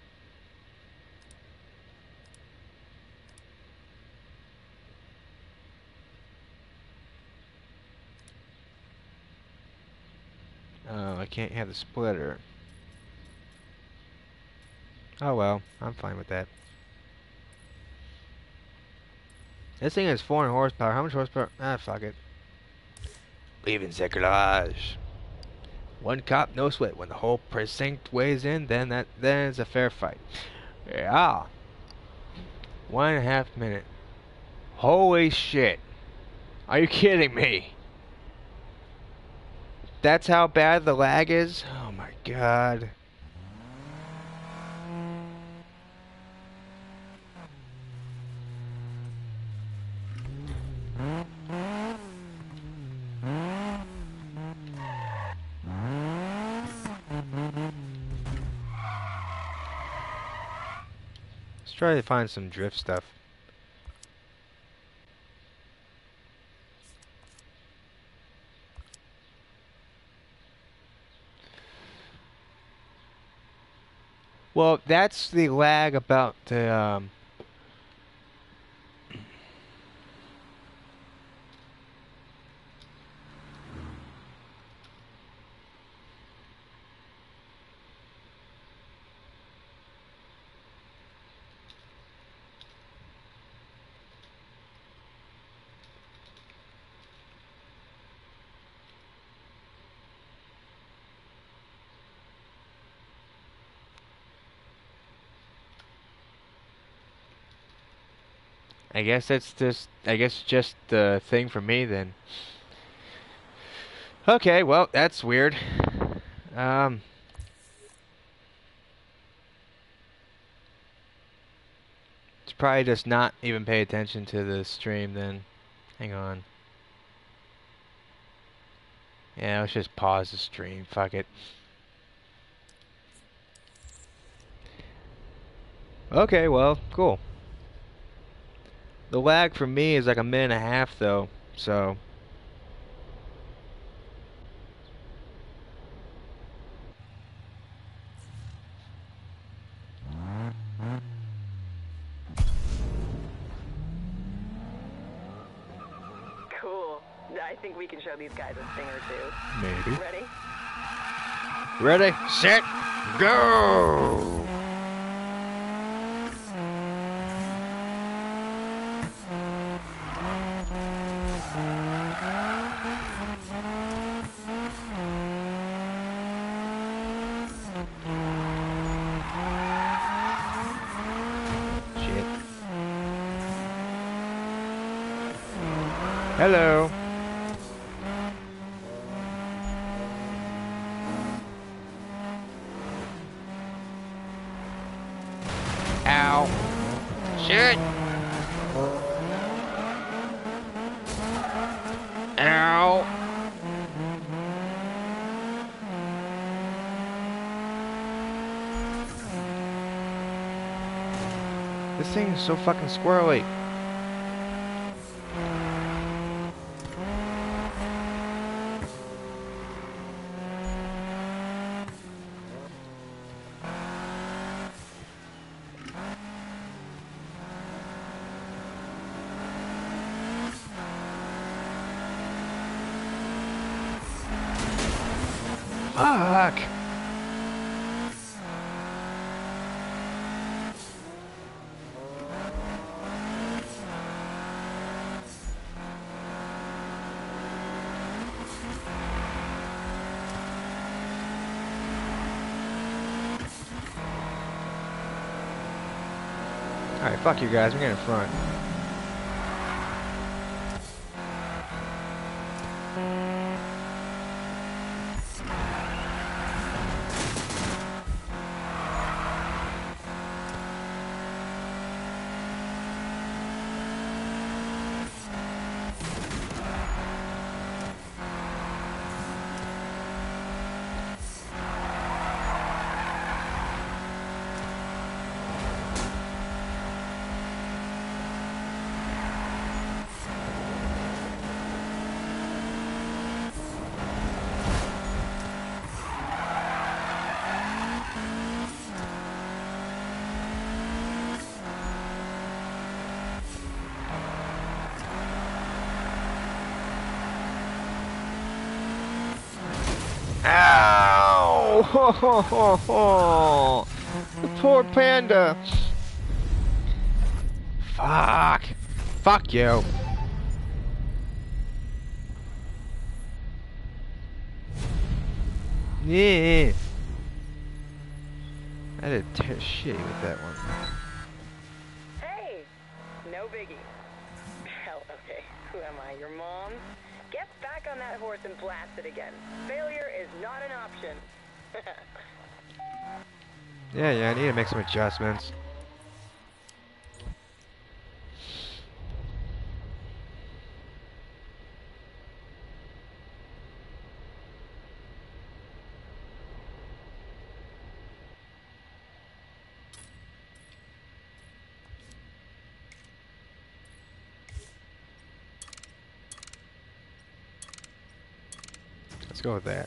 Oh, I can't have the splitter. Oh well, I'm fine with that. This thing has 400 horsepower. How much horsepower? Ah, fuck it. Leaving the garage. One cop, no sweat. When the whole precinct weighs in, then it's a fair fight. Yeah. 1.5 minute. Holy shit. Are you kidding me? That's how bad the lag is? Oh my god. Let's try to find some drift stuff. Well, that's the lag about the I guess that's just the thing for me then. Okay, well, that's weird. It's probably just not even pay attention to the stream then. Hang on. Yeah, let's just pause the stream. Fuck it. Okay, well, cool. The lag for me is like 1.5 minutes though, so. Cool. I think we can show these guys a thing or two. Maybe. Ready? Ready, set, go! Shit. Hello. Ow. Shit. Ow. This thing is so fucking squirrely. Fuck. Alright, fuck you guys, I'm getting in front. Ow! Ho, ho, ho, ho. The poor panda. Fuck. Fuck you. Yeah. I did shitty with that one. Hey, no biggie. Hell, okay. Who am I? Your mom? Get back on that horse and blast it again. Failure is not an option. Yeah, I need to make some adjustments. Let's go with that.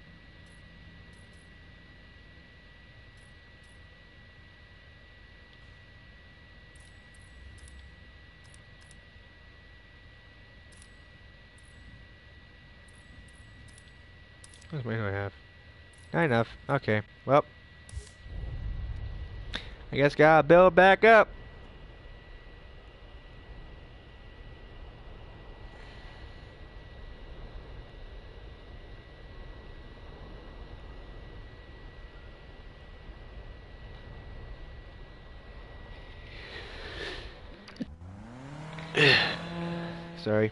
How much money do I have? Not enough. Okay. Well, I guess gotta build back up. Sorry.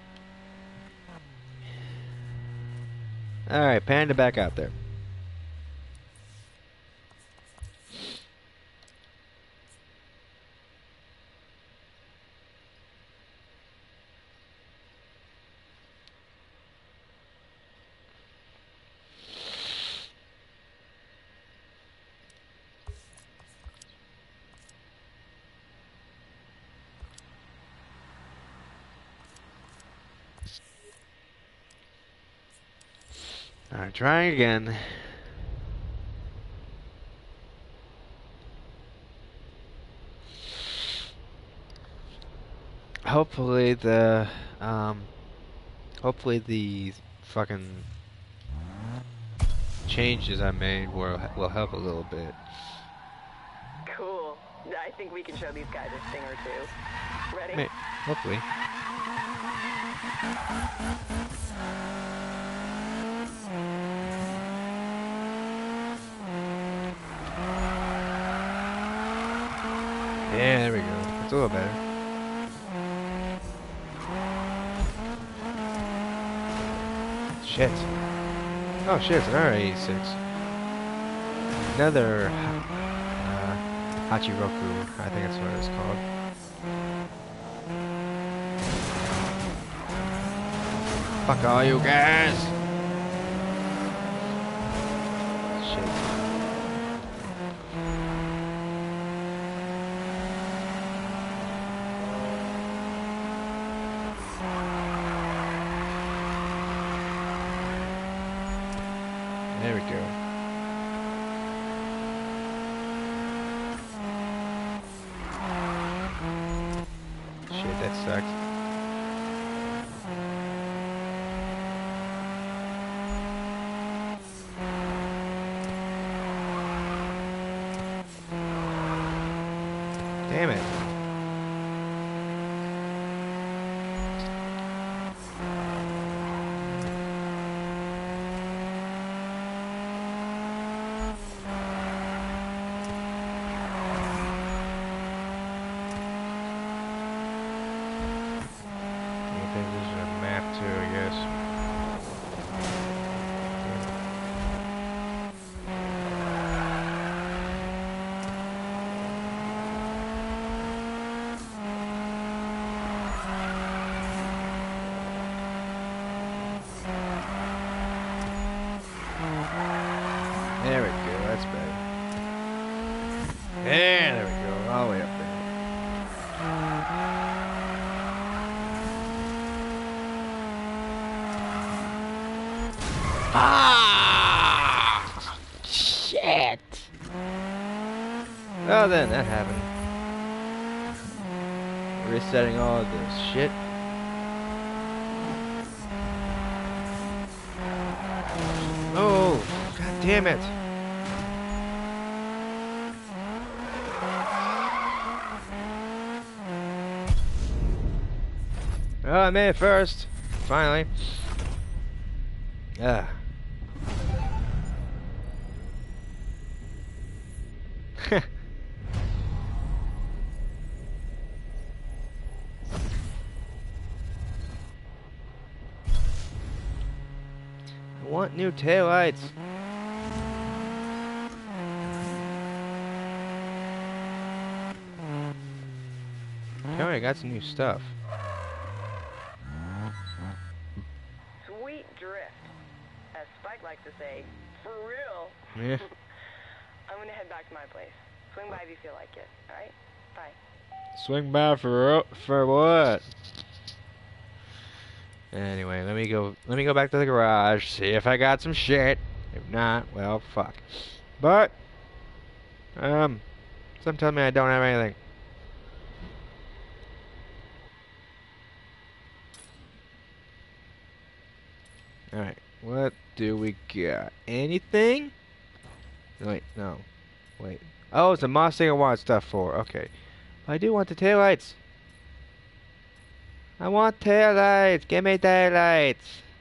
Alright, Panda back out there. Alright, trying again. Hopefully the fucking changes I made will help a little bit. Cool. I think we can show these guys a thing or two. Ready? Hopefully. Yeah, there we go. It's a little better. Shit. Oh shit, it's another 86. Another Hachiroku, I think that's what it's called. Fuck all you guys! Shit. There we go. Shit, that sucks. Damn it. Ah! Shit! Well then, that happened. Resetting all of this shit. Oh, god damn it! Oh, I made it first. Finally. Ah. I want new taillights. Apparently I got some new stuff. Sweet drift. As Spike likes to say, for real. Yeah. I'm gonna head back to my place. Swing by if you feel like it, alright? Bye. Swing by for what? Anyway, let me go back to the garage, see if I got some shit. If not, well, fuck. But some tell me I don't have anything. Alright, what do we got? Anything? Wait, no. Wait. Oh, it's a Mustang I want stuff for. Okay. I do want the taillights. I want taillights. Give me taillights.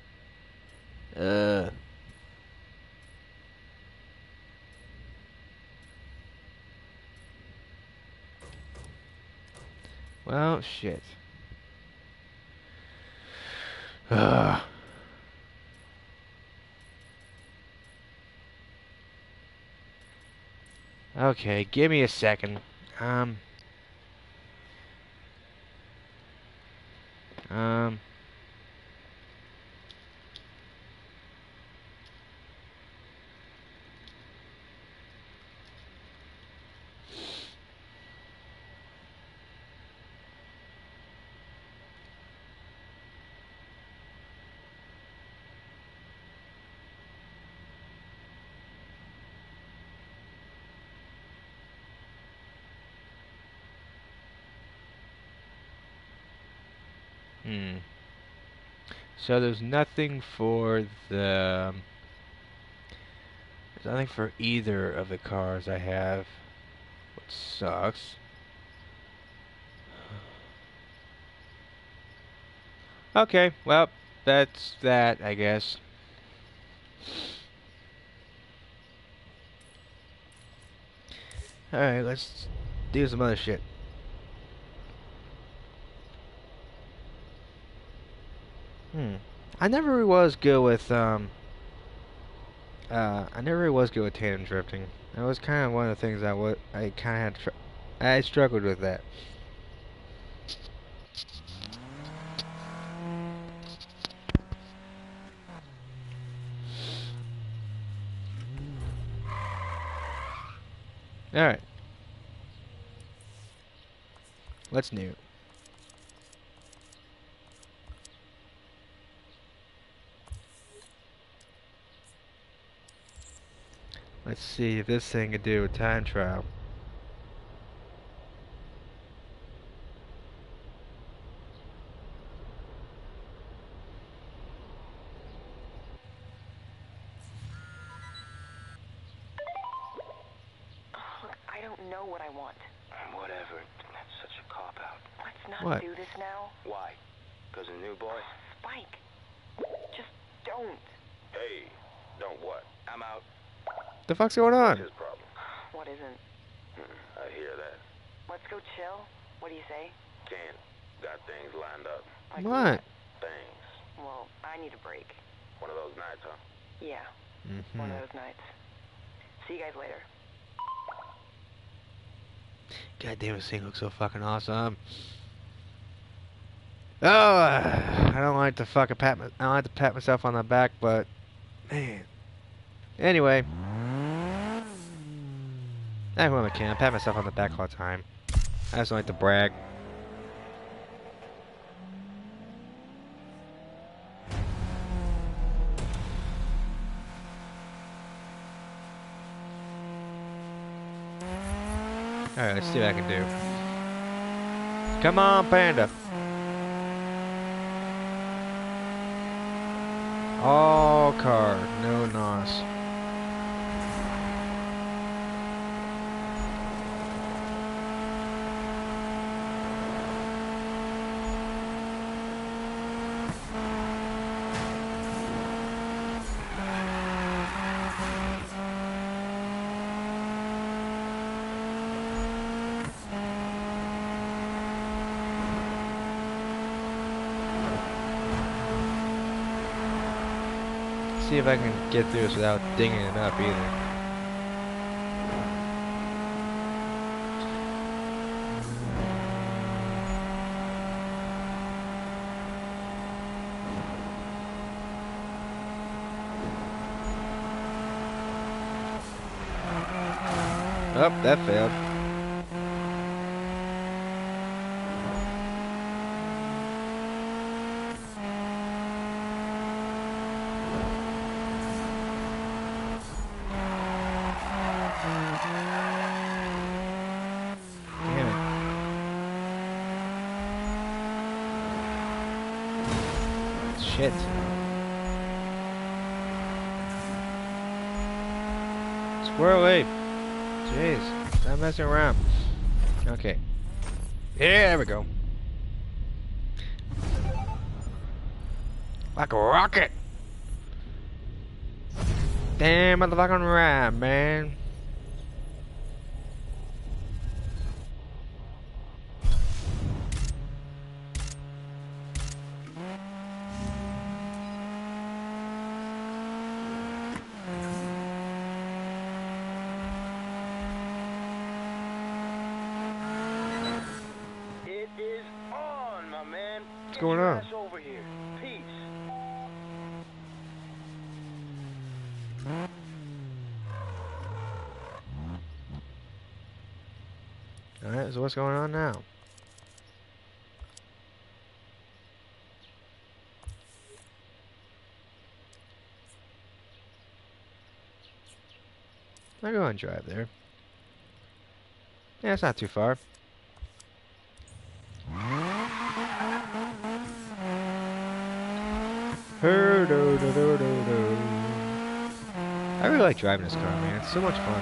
Well, shit. Okay, give me a second. So there's nothing for the... There's nothing for either of the cars I have, which sucks. Okay, well, that's that, I guess. Alright, let's do some other shit. I never really was good with tandem drifting. That was kind of one of the things I kind of I struggled with that. All right. What's new? Let's see if this thing can do a time trial. Look, I don't know what I want. Whatever. That's such a cop-out. Let's not What? do this now. Why? Because a new boy? Spike. Just don't. Hey, don't what? I'm out. The fuck's going on? His problem. What isn't? I hear that. Let's go chill. What do you say? Can't. Got things lined up. Like What? Things. Well, I need a break. One of those nights, huh? Yeah, one of those nights. See you guys later. God damn, this thing looks so fucking awesome. Oh, I don't like to fucking I don't like to pat myself on the back, but man. Anyway, everyone I can. I pat myself on the back all the time. I just don't like to brag. Alright, let's see what I can do. Come on, Panda. All card, no NOS. See if I can get through this without dinging it up either. Oh, that failed. Shit. Squirrely. Jeez. Stop messing around. Okay. Yeah, there we go. Like a rocket. Damn motherfucking right, man. What's going on? Over here. Peace. Alright, so what's going on now? I'll go and drive there. Yeah, it's not too far. I really like driving this car, man. It's so much fun.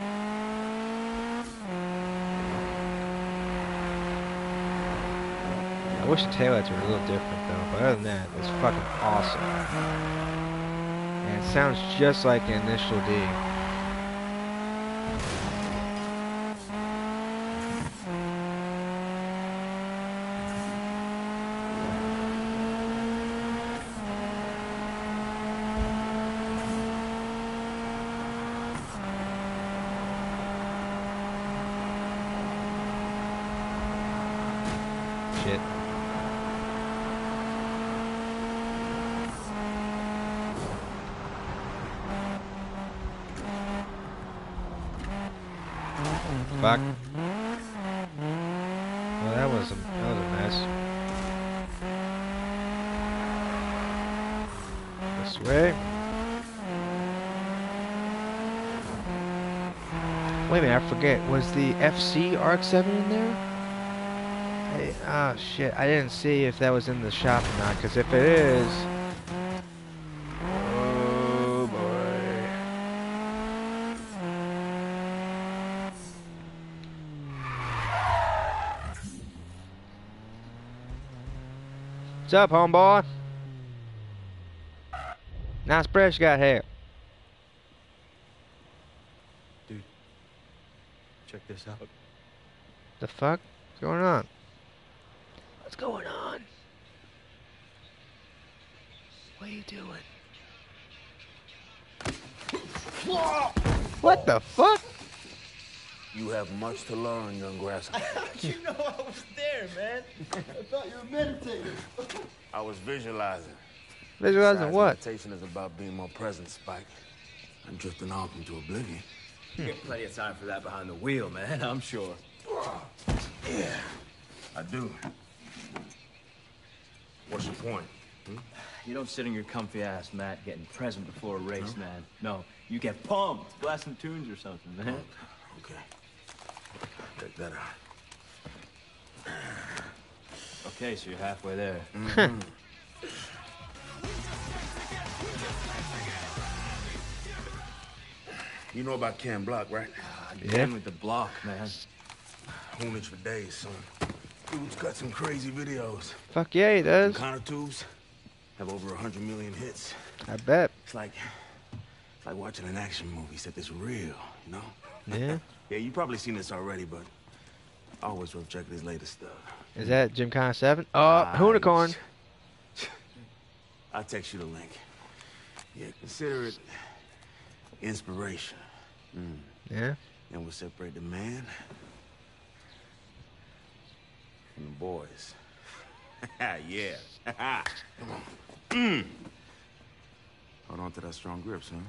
I wish the taillights were a little different, though. But other than that, it's fucking awesome. And it sounds just like an Initial D. Shit. Fuck. Well, that was a mess. This way. Wait a minute, I forget. Was the FC RX-7 in there? Oh shit, I didn't see if that was in the shop or not, because if it is... Oh boy. What's up, homeboy? Nice brush you got here. Dude, check this out. The fuck? What's going on? What's going on? What are you doing? What the fuck? You have much to learn, young grasshopper. You know I was there, man. I thought you were meditating. I was visualizing. Visualizing Besides, what? meditation is about being more present, Spike. I'm drifting off into oblivion. You get plenty of time for that behind the wheel, man, I'm sure. Yeah, I do. What's your point? You don't sit on your comfy ass, Matt, getting present before a race, man. No, you get pumped, blast some tunes or something, man. Okay. Check that out. Okay, so you're halfway there. You know about Ken Block, right? Yeah. With the block, man. Hoonage for days, son. Dude's got some crazy videos. Fuck yeah, he does. Counter tubes have over 100 million hits. I bet. It's like watching an action movie, except it's real, you know? Yeah. Yeah, you've probably seen this already, but I always love checking his latest stuff. Is that Gymkhana 7? Oh, Hoonicorn. I'll text you the link. Yeah, consider it inspiration. Yeah. And we'll separate the man from the boys. Yeah. Come on. Hold on to that strong grip, son.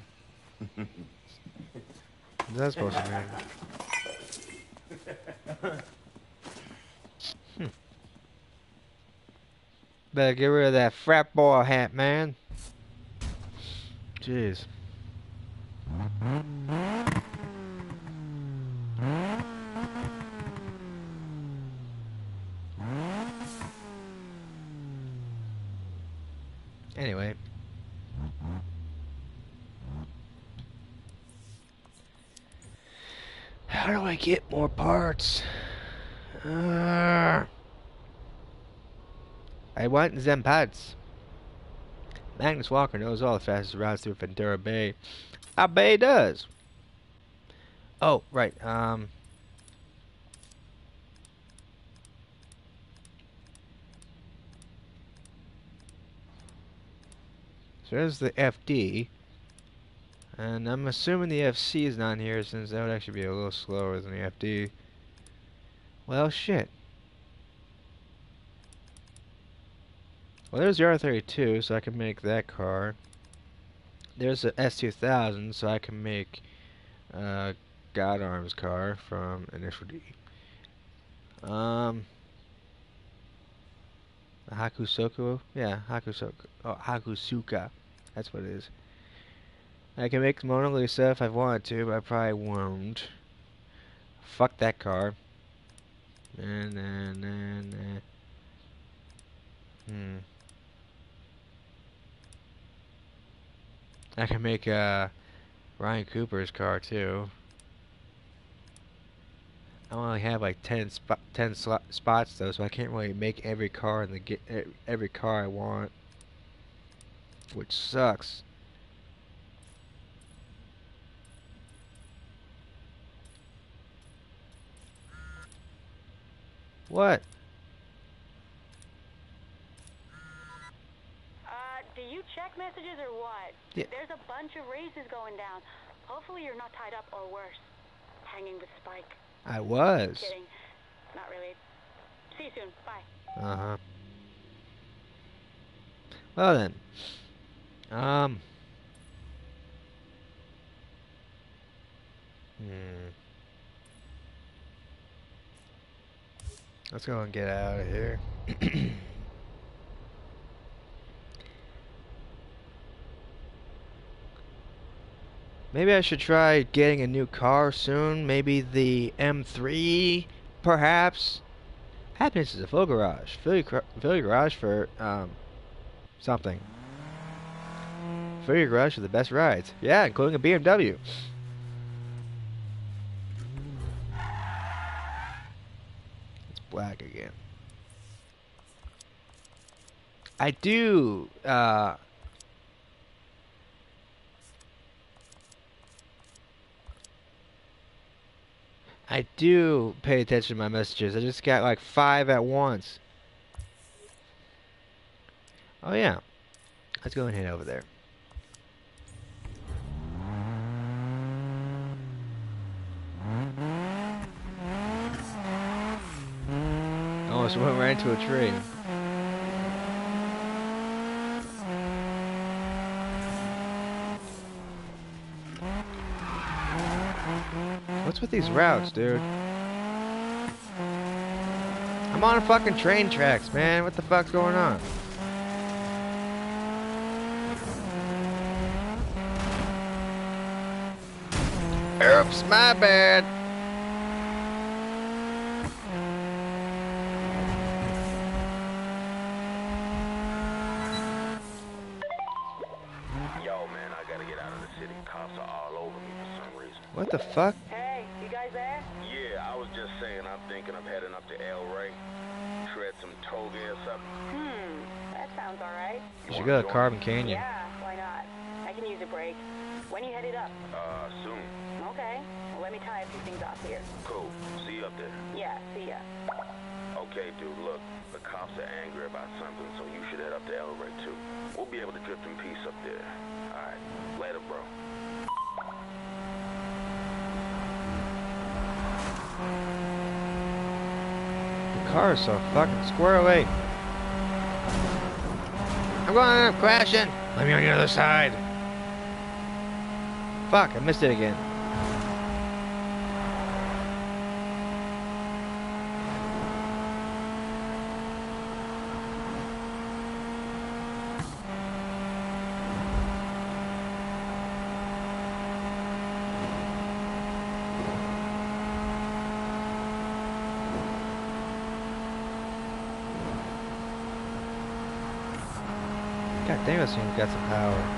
What's that supposed to mean? Better get rid of that frat boy hat, man. Jeez. Anyway. How do I get more parts? I want them parts. Magnus Walker knows all the fastest routes through Ventura Bay. I bet he does. Oh, right. So there's the FD. And I'm assuming the FC is not here, since that would actually be a little slower than the FD. Well, shit. Well, there's the R32, so I can make that car. There's the S2000, so I can make Godarm's car from Initial D. The Hakusoku? Yeah, Hakusoku. Oh, Hakusuka. That's what it is. I can make Mona Lisa if I wanted to, but I probably won't. Fuck that car. I can make Ryan Cooper's car too. I only have like 10 spots though, so I can't really make every car in the every car I want, which sucks. What? Do you check messages or what? Yeah. There's a bunch of races going down. Hopefully you're not tied up or worse, hanging with Spike. I was. Kidding. Not really. See you soon. Bye. Uh-huh. Well then. Let's go and get out of here. Maybe I should try getting a new car soon. Maybe the M3, perhaps. Happiness is a full garage. Fill your garage for something. Fill your garage with the best rides. Yeah, including a BMW. It's black again. I do pay attention to my messages. I just got like 5 at once. Oh yeah. Let's go and head over there. Almost went right into a tree. What's with these routes, dude? I'm on fucking train tracks, man. What the fuck's going on? Oops, my bad. What the fuck? Hey, you guys there? Yeah, I was just saying I'm thinking of heading up to El Rey. Shred some toge or something. That sounds alright. You should go to Carbon Canyon. Yeah, why not? I can use a break. When you headed up? Soon. Okay. Well, let me tie a few things off here. Cool. See you up there. Yeah, see ya. Okay, dude, look. The cops are angry about something, so you should head up to El Rey, too. We'll be able to drift in peace up there. Alright. Later, bro. The car is so fucking squirrely. I'm going, I'm crashing. Let me on the other side. Fuck, I missed it again. God damn, this thing's got some power.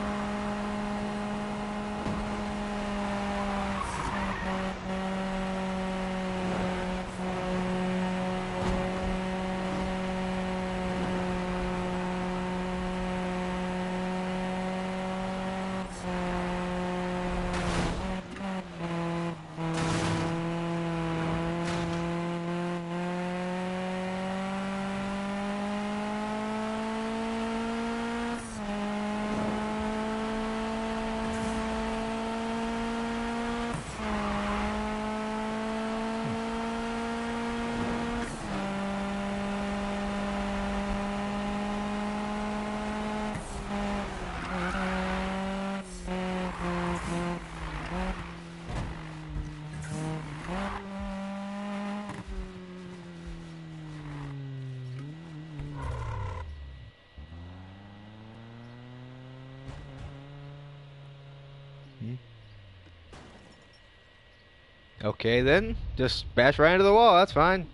Okay then, just bash right into the wall, that's fine.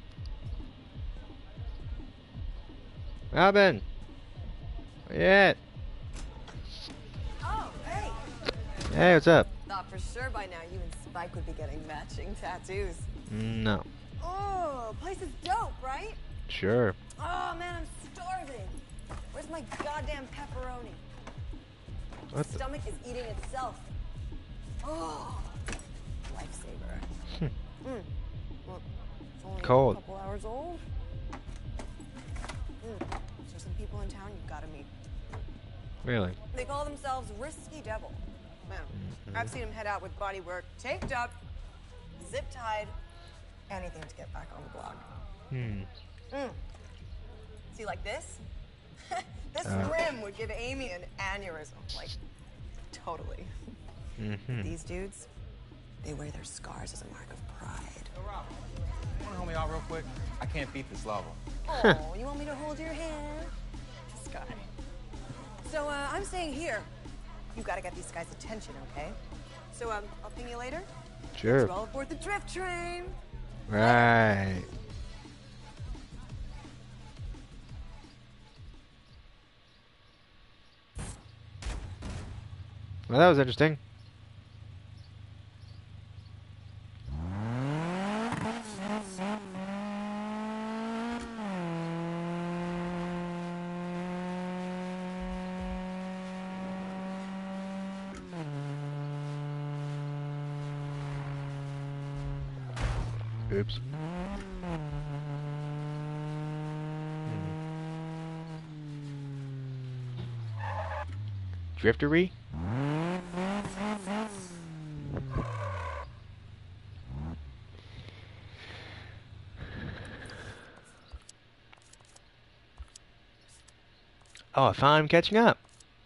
Robin! Yeah. Oh, hey! Hey, what's up? Thought for sure by now you and Spike would be getting matching tattoos. No. Oh, place is dope, right? Sure. Oh man, I'm starving. Where's my goddamn pepperoni? What the? Stomach is eating itself. Oh, lifesaver. Well, it's only Cold. a couple hours old. There's some people in town you've got to meet. Really? They call themselves Risky Devil. Man, I've seen them head out with bodywork taped up, zip tied, anything to get back on the block. See, like this? This rim would give Amy an aneurysm. Like, totally. These dudes, they wear their scars as a mark of pride. Yo, Rob, you wanna help me out real quick? I can't beat this level. Oh, you want me to hold your hand? This guy. So, I'm staying here. You've got to get these guys' attention, okay? So, I'll ping you later. Sure. Let's roll aboard the drift train. Right. Well, that was interesting. Oops. Driftery? Oh, I found him catching up.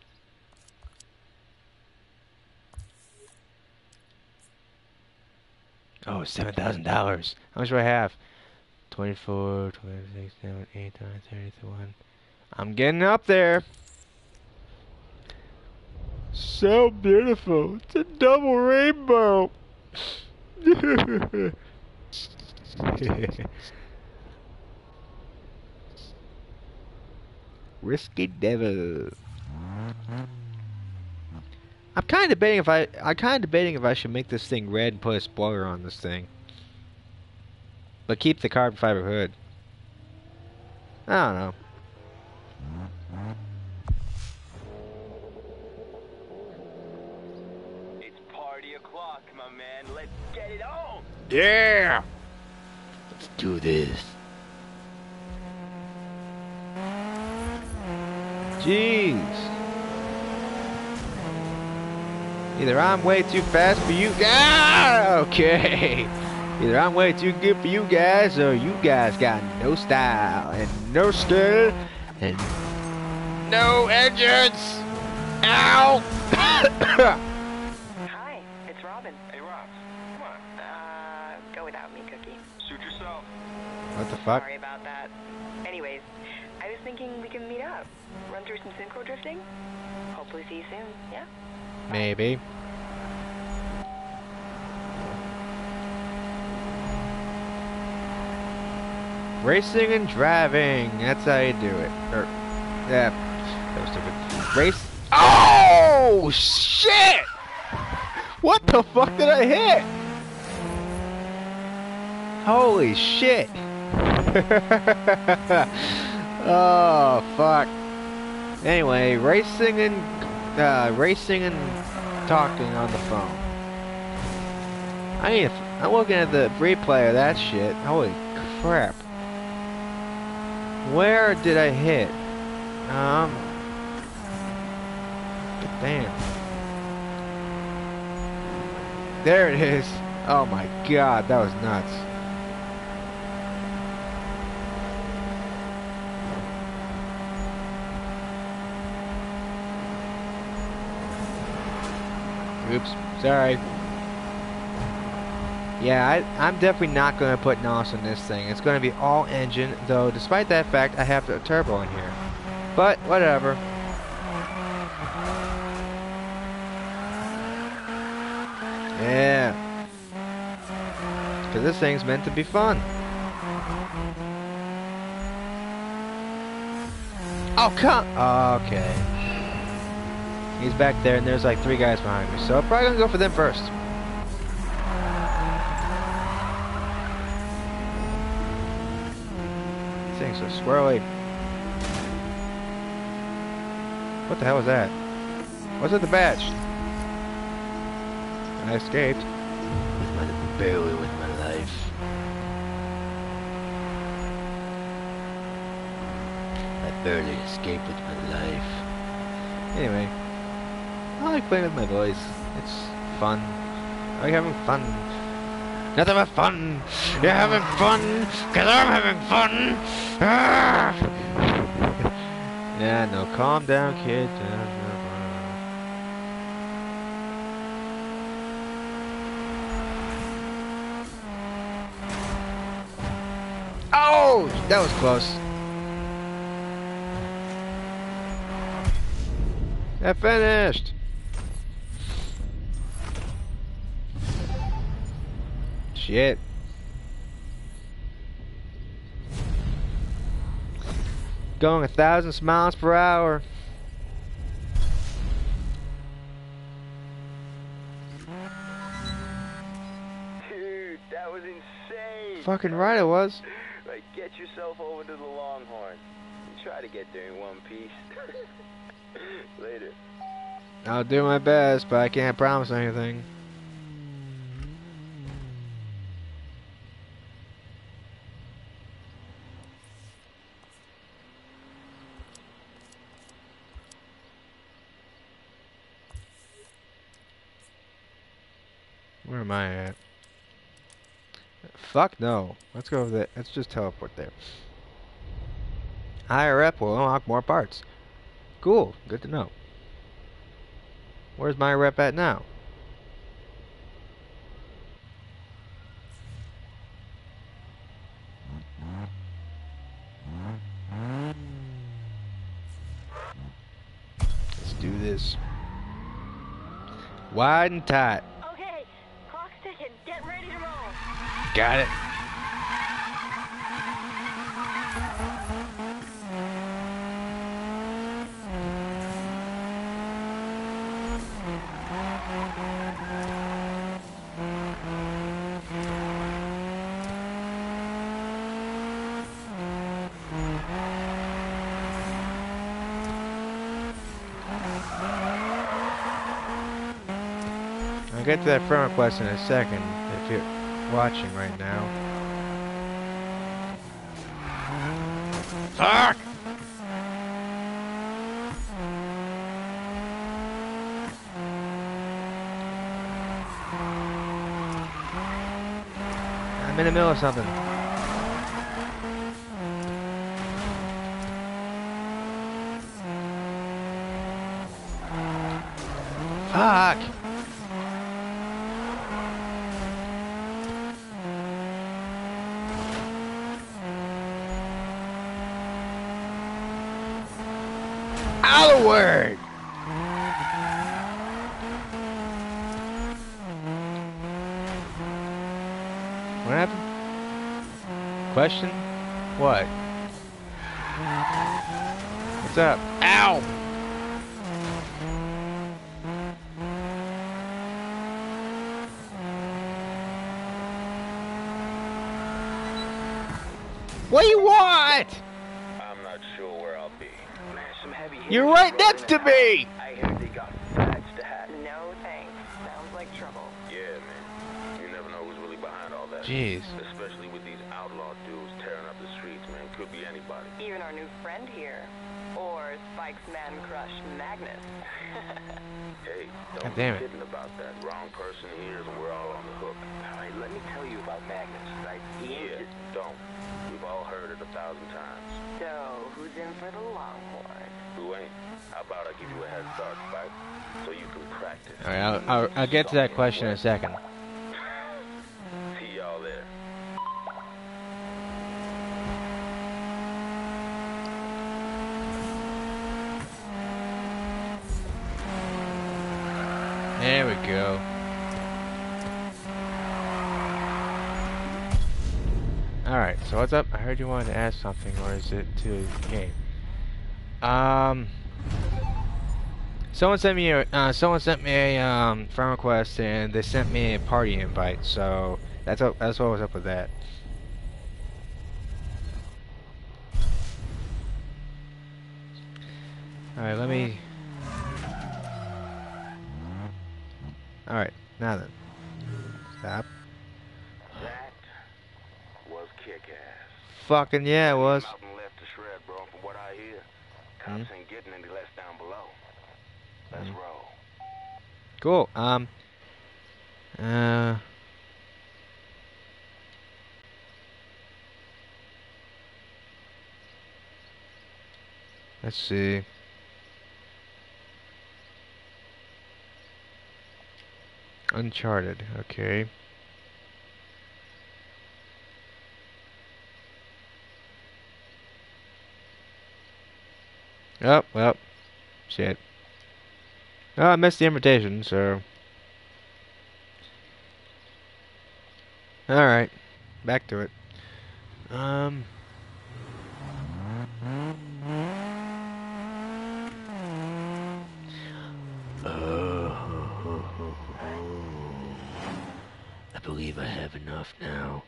Oh, $7,000. How much do I have? 24, 26, 7, 8, 9, 31. I'm getting up there. So beautiful. It's a double rainbow. Risky Devil. I'm kind of debating if I should make this thing red and put a spoiler on this thing. But keep the carbon fiber hood. I don't know. It's party o'clock, my man. Let's get it on. Yeah! Let's do this. Jeez. Either I'm way too fast for you guys. Okay. Either I'm way too good for you guys, or you guys got no style and no skill and no engines. Ow! Hi, it's Robin. Hey, Rob. Come on. Go without me, Cookie. Suit yourself. What the fuck? Sorry about that. Anyways, I was thinking we can meet up. Run through some synchro drifting. Hopefully see you soon, yeah? Maybe. Racing and driving. That's how you do it. Yeah, that was stupid. Race. Oh shit! What the fuck did I hit? Holy shit! Oh fuck. Anyway, racing and talking on the phone. I'm looking at the replay of that shit. Holy crap. Where did I hit? Damn. There it is. Oh my god, that was nuts. Oops, sorry. Yeah, I'm definitely not going to put NOS in this thing. It's going to be all engine, though despite that fact, I have a turbo in here. But, whatever. Yeah. Because this thing's meant to be fun. Oh, come... Okay. He's back there, and there's like 3 guys behind me, so I'm probably going to go for them first. Things so swirly. What the hell was that? What's at the badge? I escaped. Barely with my life. I barely escaped with my life. Anyway, I like playing with my voice. It's fun. I like having fun. Nothing but fun. You're having fun, cause I'm having fun. Ah! Yeah, no, calm down, kid. Oh, that was close. I finished. Shit. Going 1,000 miles per hour. Dude, that was insane. Fucking right it was. Like, get yourself over to the Longhorn. And try to get there in one piece. Later. I'll do my best, but I can't promise anything. Where am I at? Fuck no. Let's go over there. Let's just teleport there. Higher up will unlock more parts. Cool. Good to know. Where's my rep at now? Let's do this. Wide and tight. Okay, clock's ticking. Get ready to roll. Got it. I'll get to that friend request in a second if you're watching right now. Fuck! I'm in the middle of something. Fuck! Outward! What happened? Question? What? What's up? Ow! What do you want? I'm not sure where I'll be. Man, some heavy You're hitters right rolling next to out. me! I heard they got bags to have. No thanks. Sounds like trouble. Yeah, man. You never know who's really behind all that. Jeez. Especially with these outlaw dudes tearing up the streets, man. Could be anybody. Even our new friend here. Or Spike's man crush, Magnus. Hey, God don't damn be it. kidding about that. Wrong person here and we're all on the hook. All right, let me tell you about Magnus, right? He ain't Yeah, just... don't. We've all heard it 1,000 times. So, who's in for the Longhorn? Who ain't? How about I give you a head start, Spike? So you can practice. Alright, I'll get to that question in a second. See y'all there. There we go. Alright, so what's up? I heard you wanted to ask something, or is it to the game? Someone sent me a friend request, and they sent me a party invite, so that's what was up with that. Alright, let me... Alright, now then. Stop. That was kick-ass. Fucking yeah, it was. Mountain left to shred, bro. From what I hear, cops ain't getting any less down below. Let's roll. Cool. Let's see. Uncharted, okay. Oh, well, shit. Oh, I missed the invitation, so... Alright, back to it. I believe I have enough now.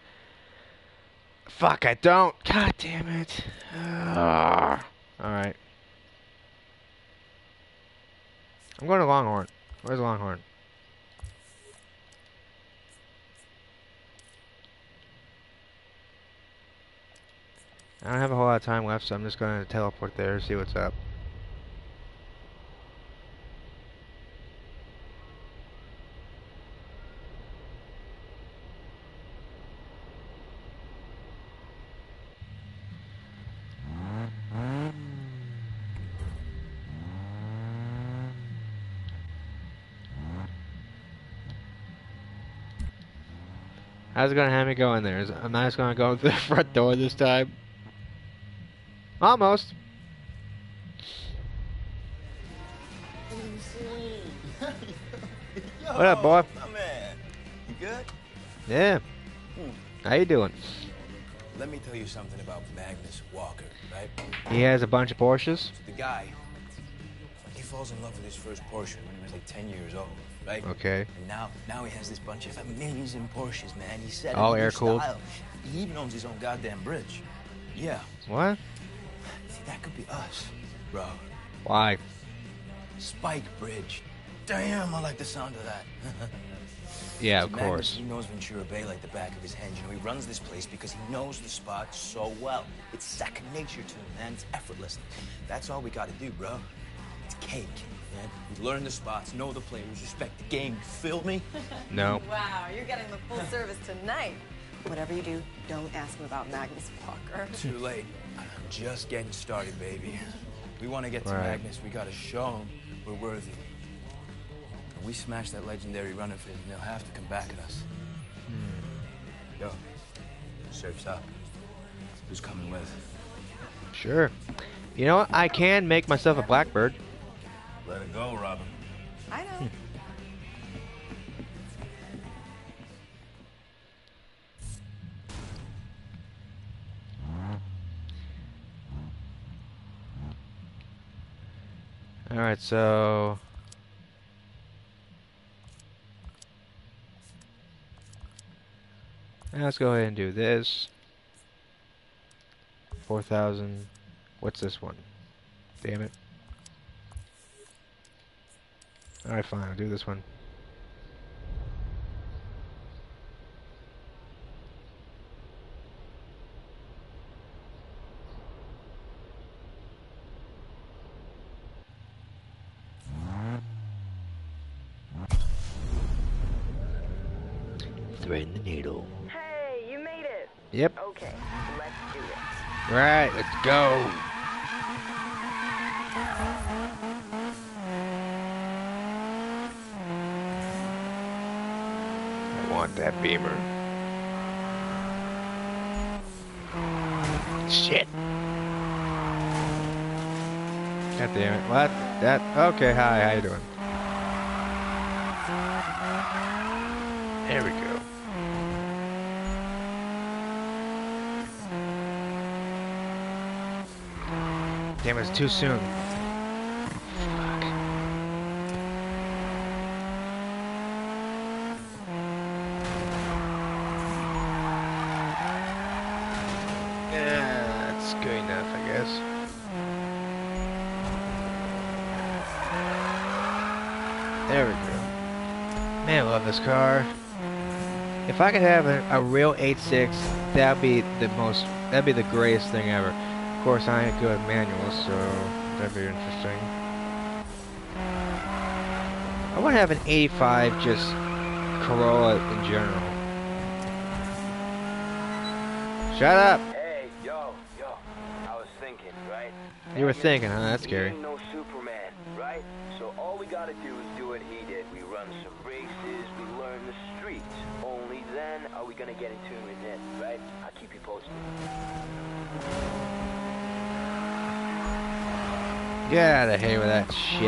Fuck, I don't! God damn it! Alright. I'm going to Longhorn. Where's Longhorn? I don't have a whole lot of time left, so I'm just going to teleport there, see what's up. How's it gonna have me go in there? Am I just gonna go through the front door this time? Almost. What up, boy? My man. You good? Yeah. How you doing? Let me tell you something about Magnus Walker, right? He has a bunch of Porsches. The guy, he falls in love with his first Porsche when he was like 10 years old, right? Okay. And now he has this bunch of amazing Porsches, man. He said all air-cooled. He even owns his own goddamn bridge. Yeah. What? See, that could be us, bro. Why? Spike Bridge. Damn, I like the sound of that. Yeah, of Magnus, course. he knows Ventura Bay like the back of his hand. You know, he runs this place because he knows the spot so well. It's second nature to him, man. It's effortless. That's all we gotta do, bro. It's cake, man. We learn the spots, know the players, respect the game. You feel me? No. Wow, you're getting the full service tonight. Whatever you do, don't ask him about Magnus Walker. Too late. I'm just getting started, baby. We want to get to Magnus. We gotta show him we're worthy. When we smash that legendary run of his, they'll have to come back at us. Yo, surf's up. Who's coming with? Sure. You know what? I can make myself a Blackbird. Let it go, Robin. I know. Alright, so... let's go ahead and do this. 4,000. What's this one? Damn it. Alright, fine. I'll do this one. Threading the needle. Hey, you made it. Yep. Okay, let's do it. Right, let's go. I want that Beamer. Shit. God damn it. What? That? Okay, hi, how you doing? There we go. Damn, it's too soon. Fuck. Yeah, that's good enough, I guess. There we go. Man, I love this car. If I could have a real 8.6, that'd be the greatest thing ever. Of course, I ain't good at manuals, so that'd be interesting. I want to have an 85 just Corolla in general. Shut up! Hey, yo, I was thinking, right? You were thinking, huh? That's scary. He ain't no Superman, right? So all we gotta do is do what he did. We run some races, we learn the streets. Only then are we gonna get in tune with it, right? I'll keep you posted. Get out of here with that shit.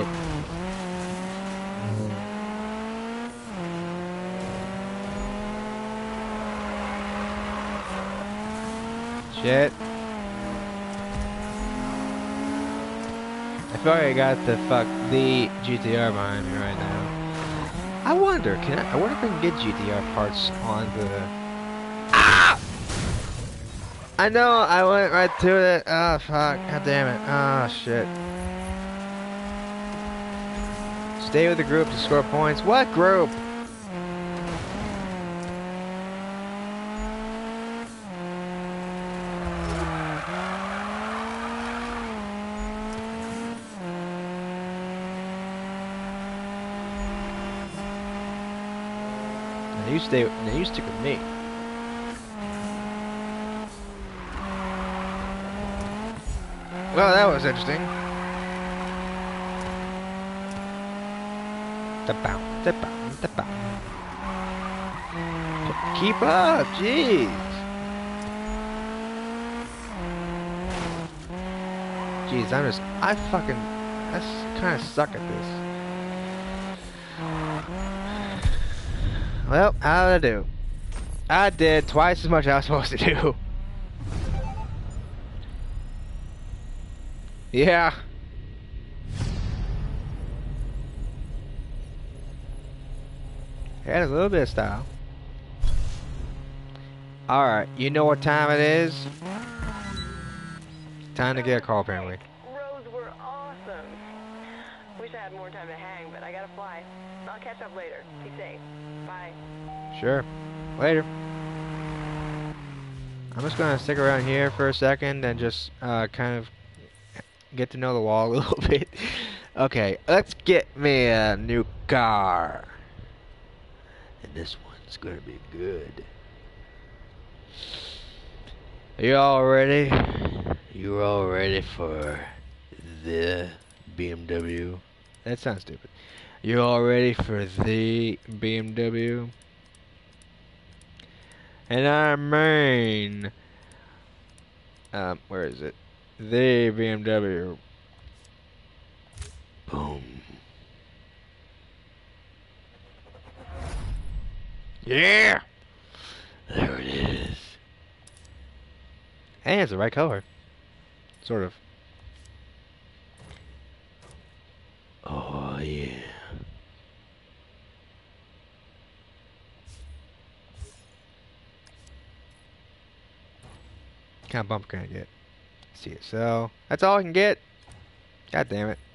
Shit. I feel like I got the GTR behind me right now. I wonder if I can get GTR parts on the... Ah! I know, I went right to it. Oh, fuck. God damn it. Oh, shit. Stay with the group to score points. What group? Now you stick with me. Well, that was interesting. Keep up, jeez. Jeez, I kind of suck at this. Well, how did I do? I did twice as much as I was supposed to do. Yeah. Had a little bit of style. Alright, you know what time it is? Time to get a call, apparently. Roads were awesome. Wish I had more time to hang, but I gotta fly. I'll catch up later. Be safe. Bye. Sure. Later. I'm just gonna stick around here for a second and just kind of get to know the wall a little bit. Okay, let's get me a new car. And this one's gonna be good. Are you all ready? You all ready for the BMW? That sounds stupid. You all ready for the BMW? And I mean, where is it? The BMW. Boom. Yeah! There it is. And it's the right color. Sort of. Oh, yeah. What kind of bumper can I get? CSL. That's all I can get? God damn it.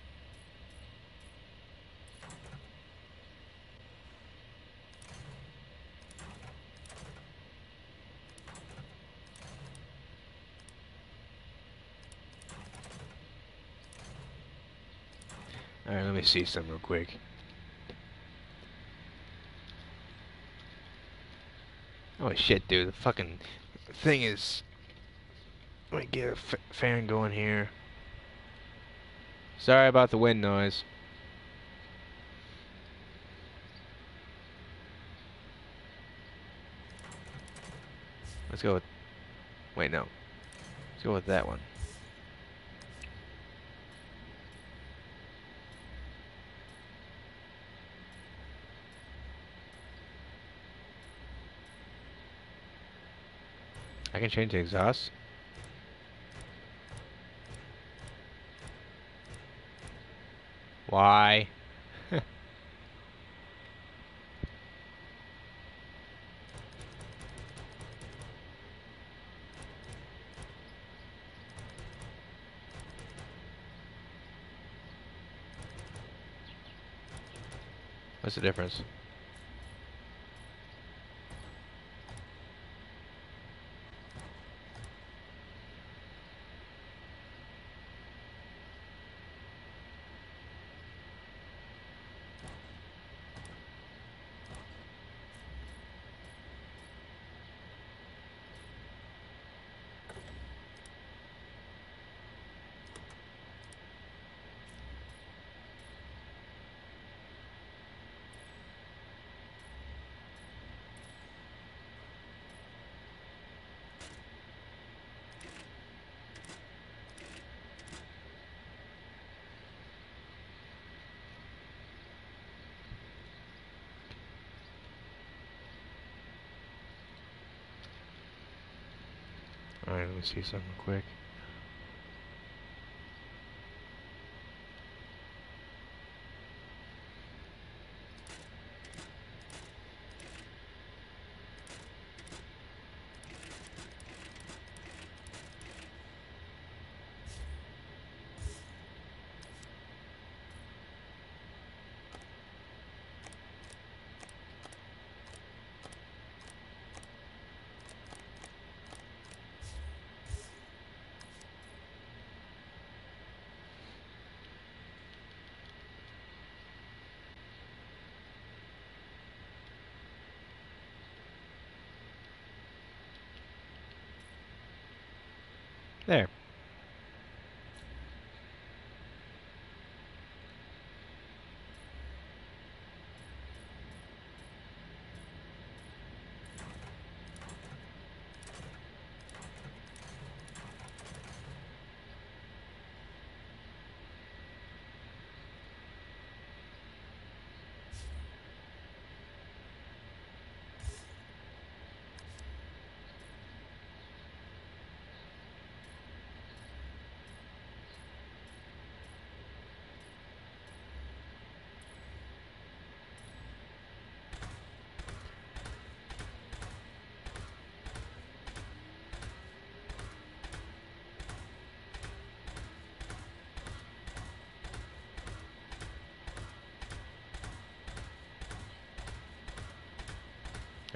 Alright, let me see something real quick. Oh shit, dude. The fucking thing is... Let me get a fan going here. Sorry about the wind noise. Let's go with... Wait, no. Let's go with that one. I can change the exhaust. Why? What's the difference? Alright, let me see something quick. There.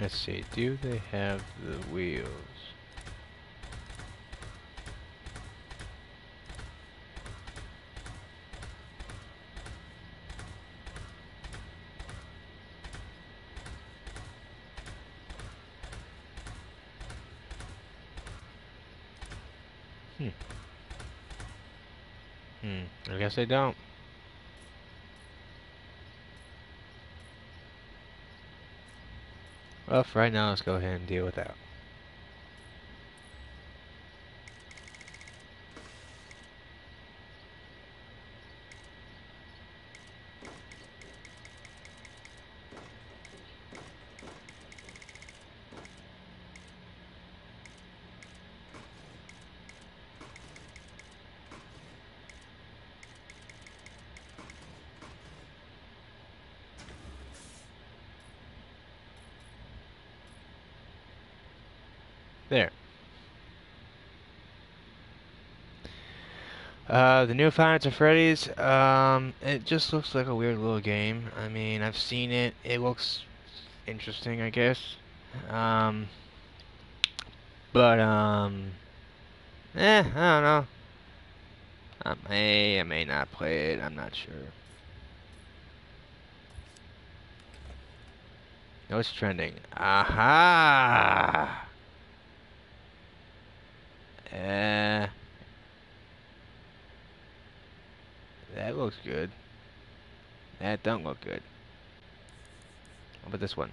Let's see, do they have the wheels? I guess they don't. Well, for right now, let's go ahead and deal with that. There. The new Five Nights at Freddy's, it just looks like a weird little game. I mean, I've seen it. It looks interesting, I guess. But, I don't know. I may not play it. I'm not sure. No, it's trending. Aha! That looks good. That don't look good. How about this one?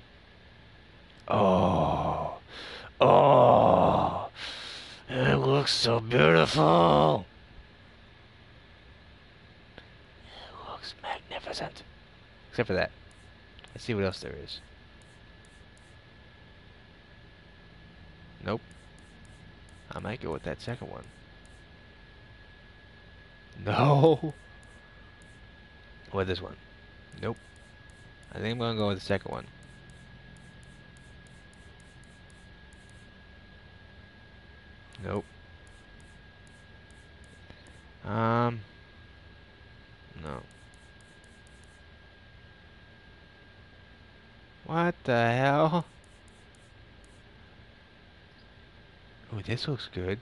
Oh! Oh! It looks so beautiful! It looks magnificent. Except for that. Let's see what else there is. Nope. I might go with that second one. No! With this one. Nope. I think I'm gonna go with the second one. Nope. No. What the hell? Oh, this looks good.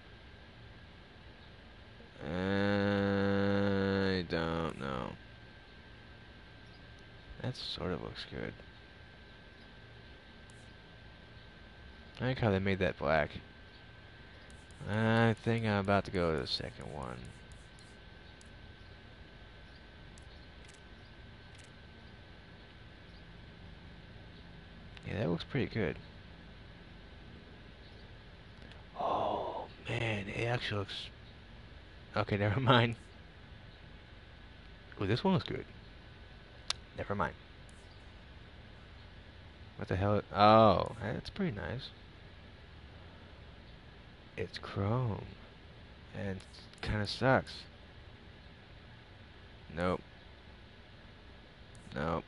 I don't know. That sort of looks good. I like how they made that black. I think I'm about to go to the second one. Yeah, that looks pretty good. Oh, man, it actually looks... Okay, never mind. Oh, this one looks good. Never mind. What the hell? Oh, that's pretty nice. It's chrome. And it kind of sucks. Nope. Nope.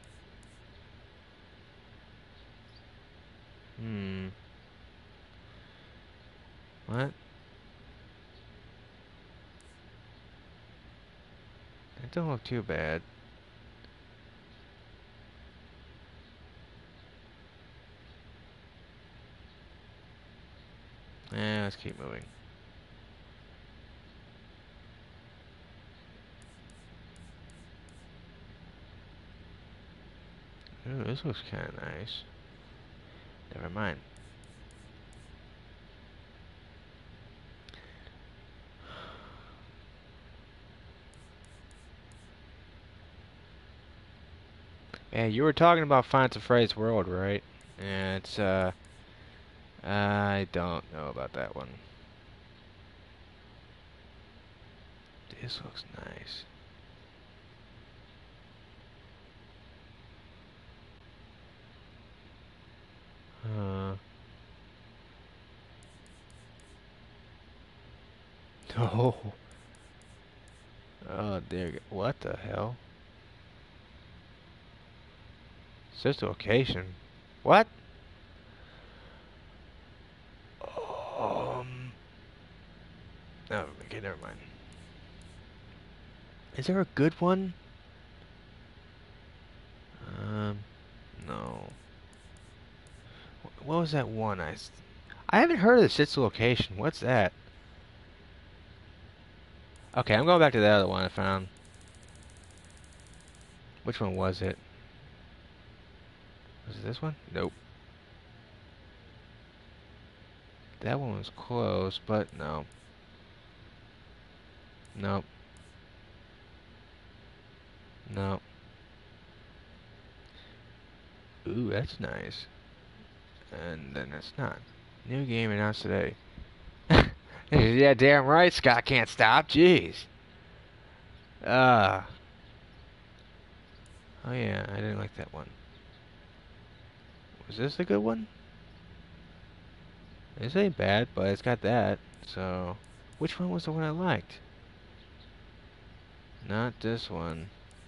What? That don't look too bad. Let's keep moving. Ooh, this looks kind of nice. Never mind. Yeah, you were talking about Five Nights at Freddy's World, right? And it's, I don't know about that one. This looks nice. No. Oh, there you go. What the hell? Says location. What? Oh, okay, never mind. Is there a good one? No. What was that one I haven't heard of the sixth location. What's that? Okay, I'm going back to the other one I found. Which one was it? Was it this one? Nope. That one was close, but no. Nope. Nope. Ooh, that's nice. And then it's not. New game announced today. Yeah, damn right, Scott can't stop. Jeez. Oh yeah, I didn't like that one. Was this a good one? This ain't bad, but it's got that. So, which one was the one I liked? Not this one.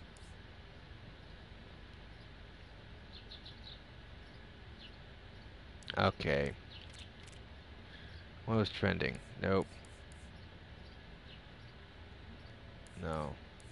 Okay. What was trending? Nope. No.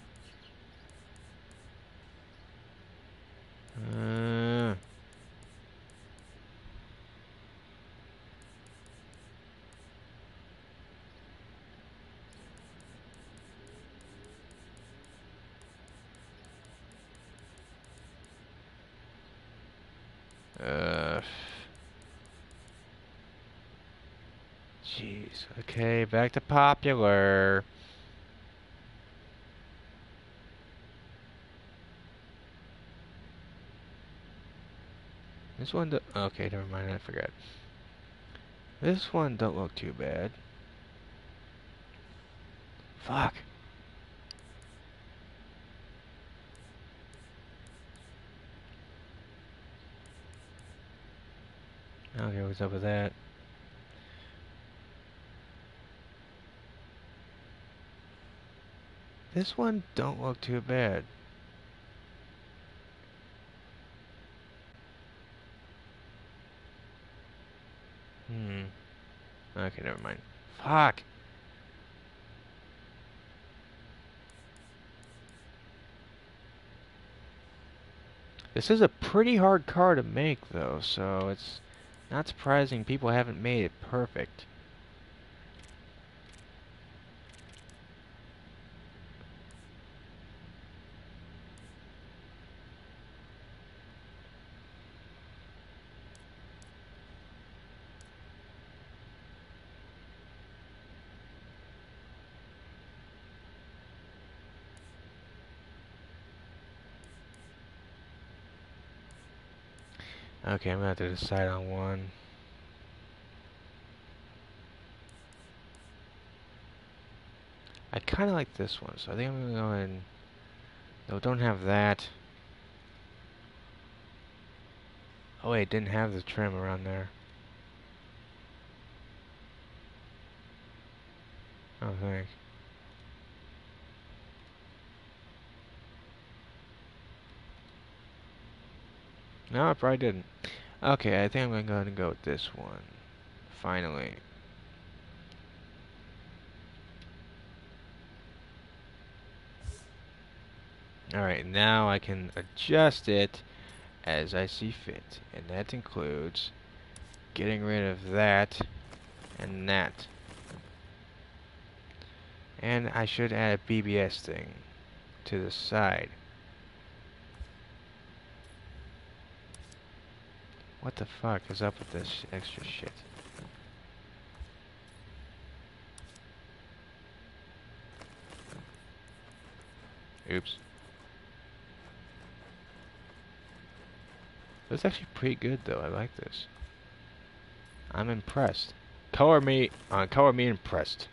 Jeez. Okay, back to popular. This one, okay, never mind, I forgot. This one don't look too bad. Fuck. Okay, what's up with that? This one don't look too bad. Okay, never mind. Fuck. This is a pretty hard car to make, though, so it's not surprising people haven't made it perfect. Okay, I'm gonna have to decide on one. I kinda like this one, so I think I'm gonna go ahead and... No, don't have that. Oh wait, didn't have the trim around there. I don't think. No, I probably didn't. Okay, I think I'm going to go with this one. Finally. Alright, now I can adjust it as I see fit. And that includes getting rid of that and that. And I should add a BBS thing to the side. What the fuck is up with this extra shit? Oops. This is actually pretty good though, I like this. I'm impressed. Color me impressed.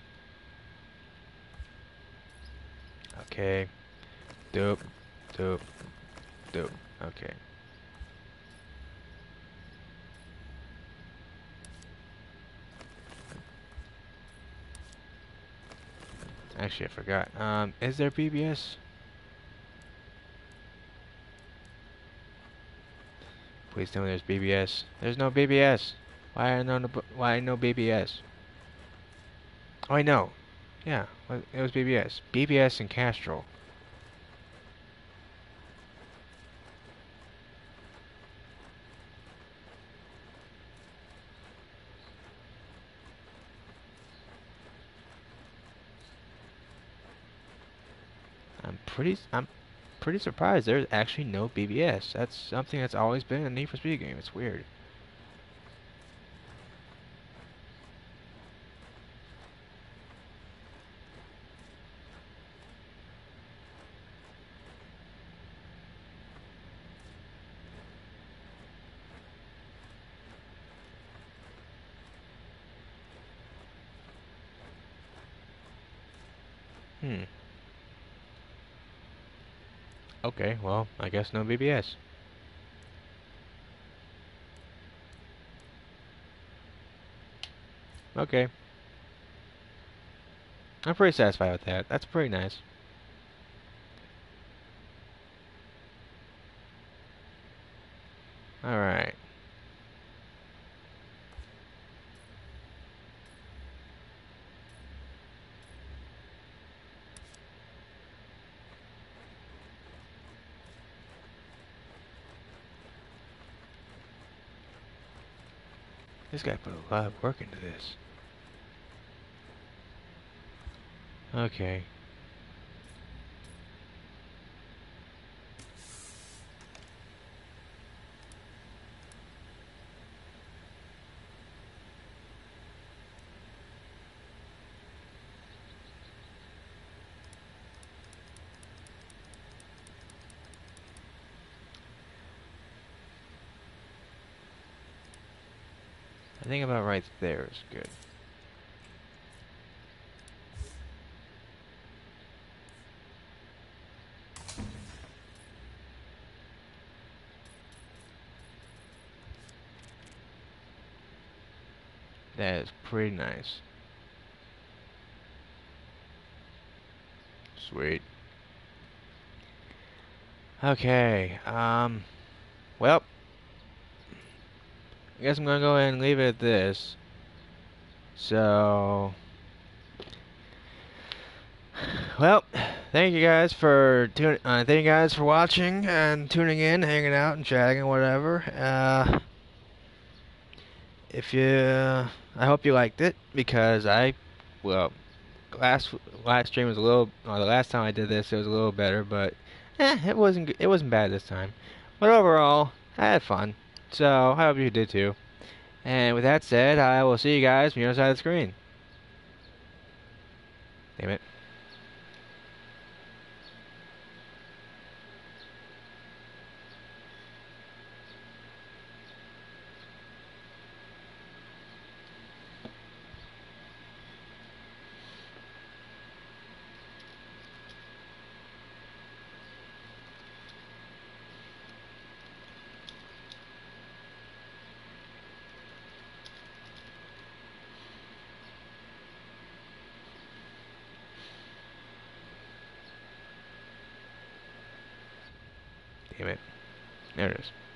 Okay. Dope. Dope. Dope. Okay. Actually, I forgot. Is there BBS? Please tell me there's BBS. There's no BBS. Why no BBS? Oh, I know. Yeah, it was BBS. BBS and Castrol. I'm pretty surprised there's actually no BBS. That's something that's always been a Need for Speed game. It's weird. Okay, well, I guess no BBS. Okay. I'm pretty satisfied with that. That's pretty nice. Alright. This guy put a lot of work into this. Okay. I think about right there is good. That is pretty nice. Sweet. Okay, well, I guess I'm gonna go ahead and leave it at this. So, well, thank you guys for watching and tuning in, hanging out and chatting and whatever. I hope you liked it, because last stream was the last time I did this, it was a little better, but it wasn't bad this time. But overall, I had fun, so I hope you did too. And with that said, I will see you guys from the other side of the screen. Damn it. Damn it. There it is.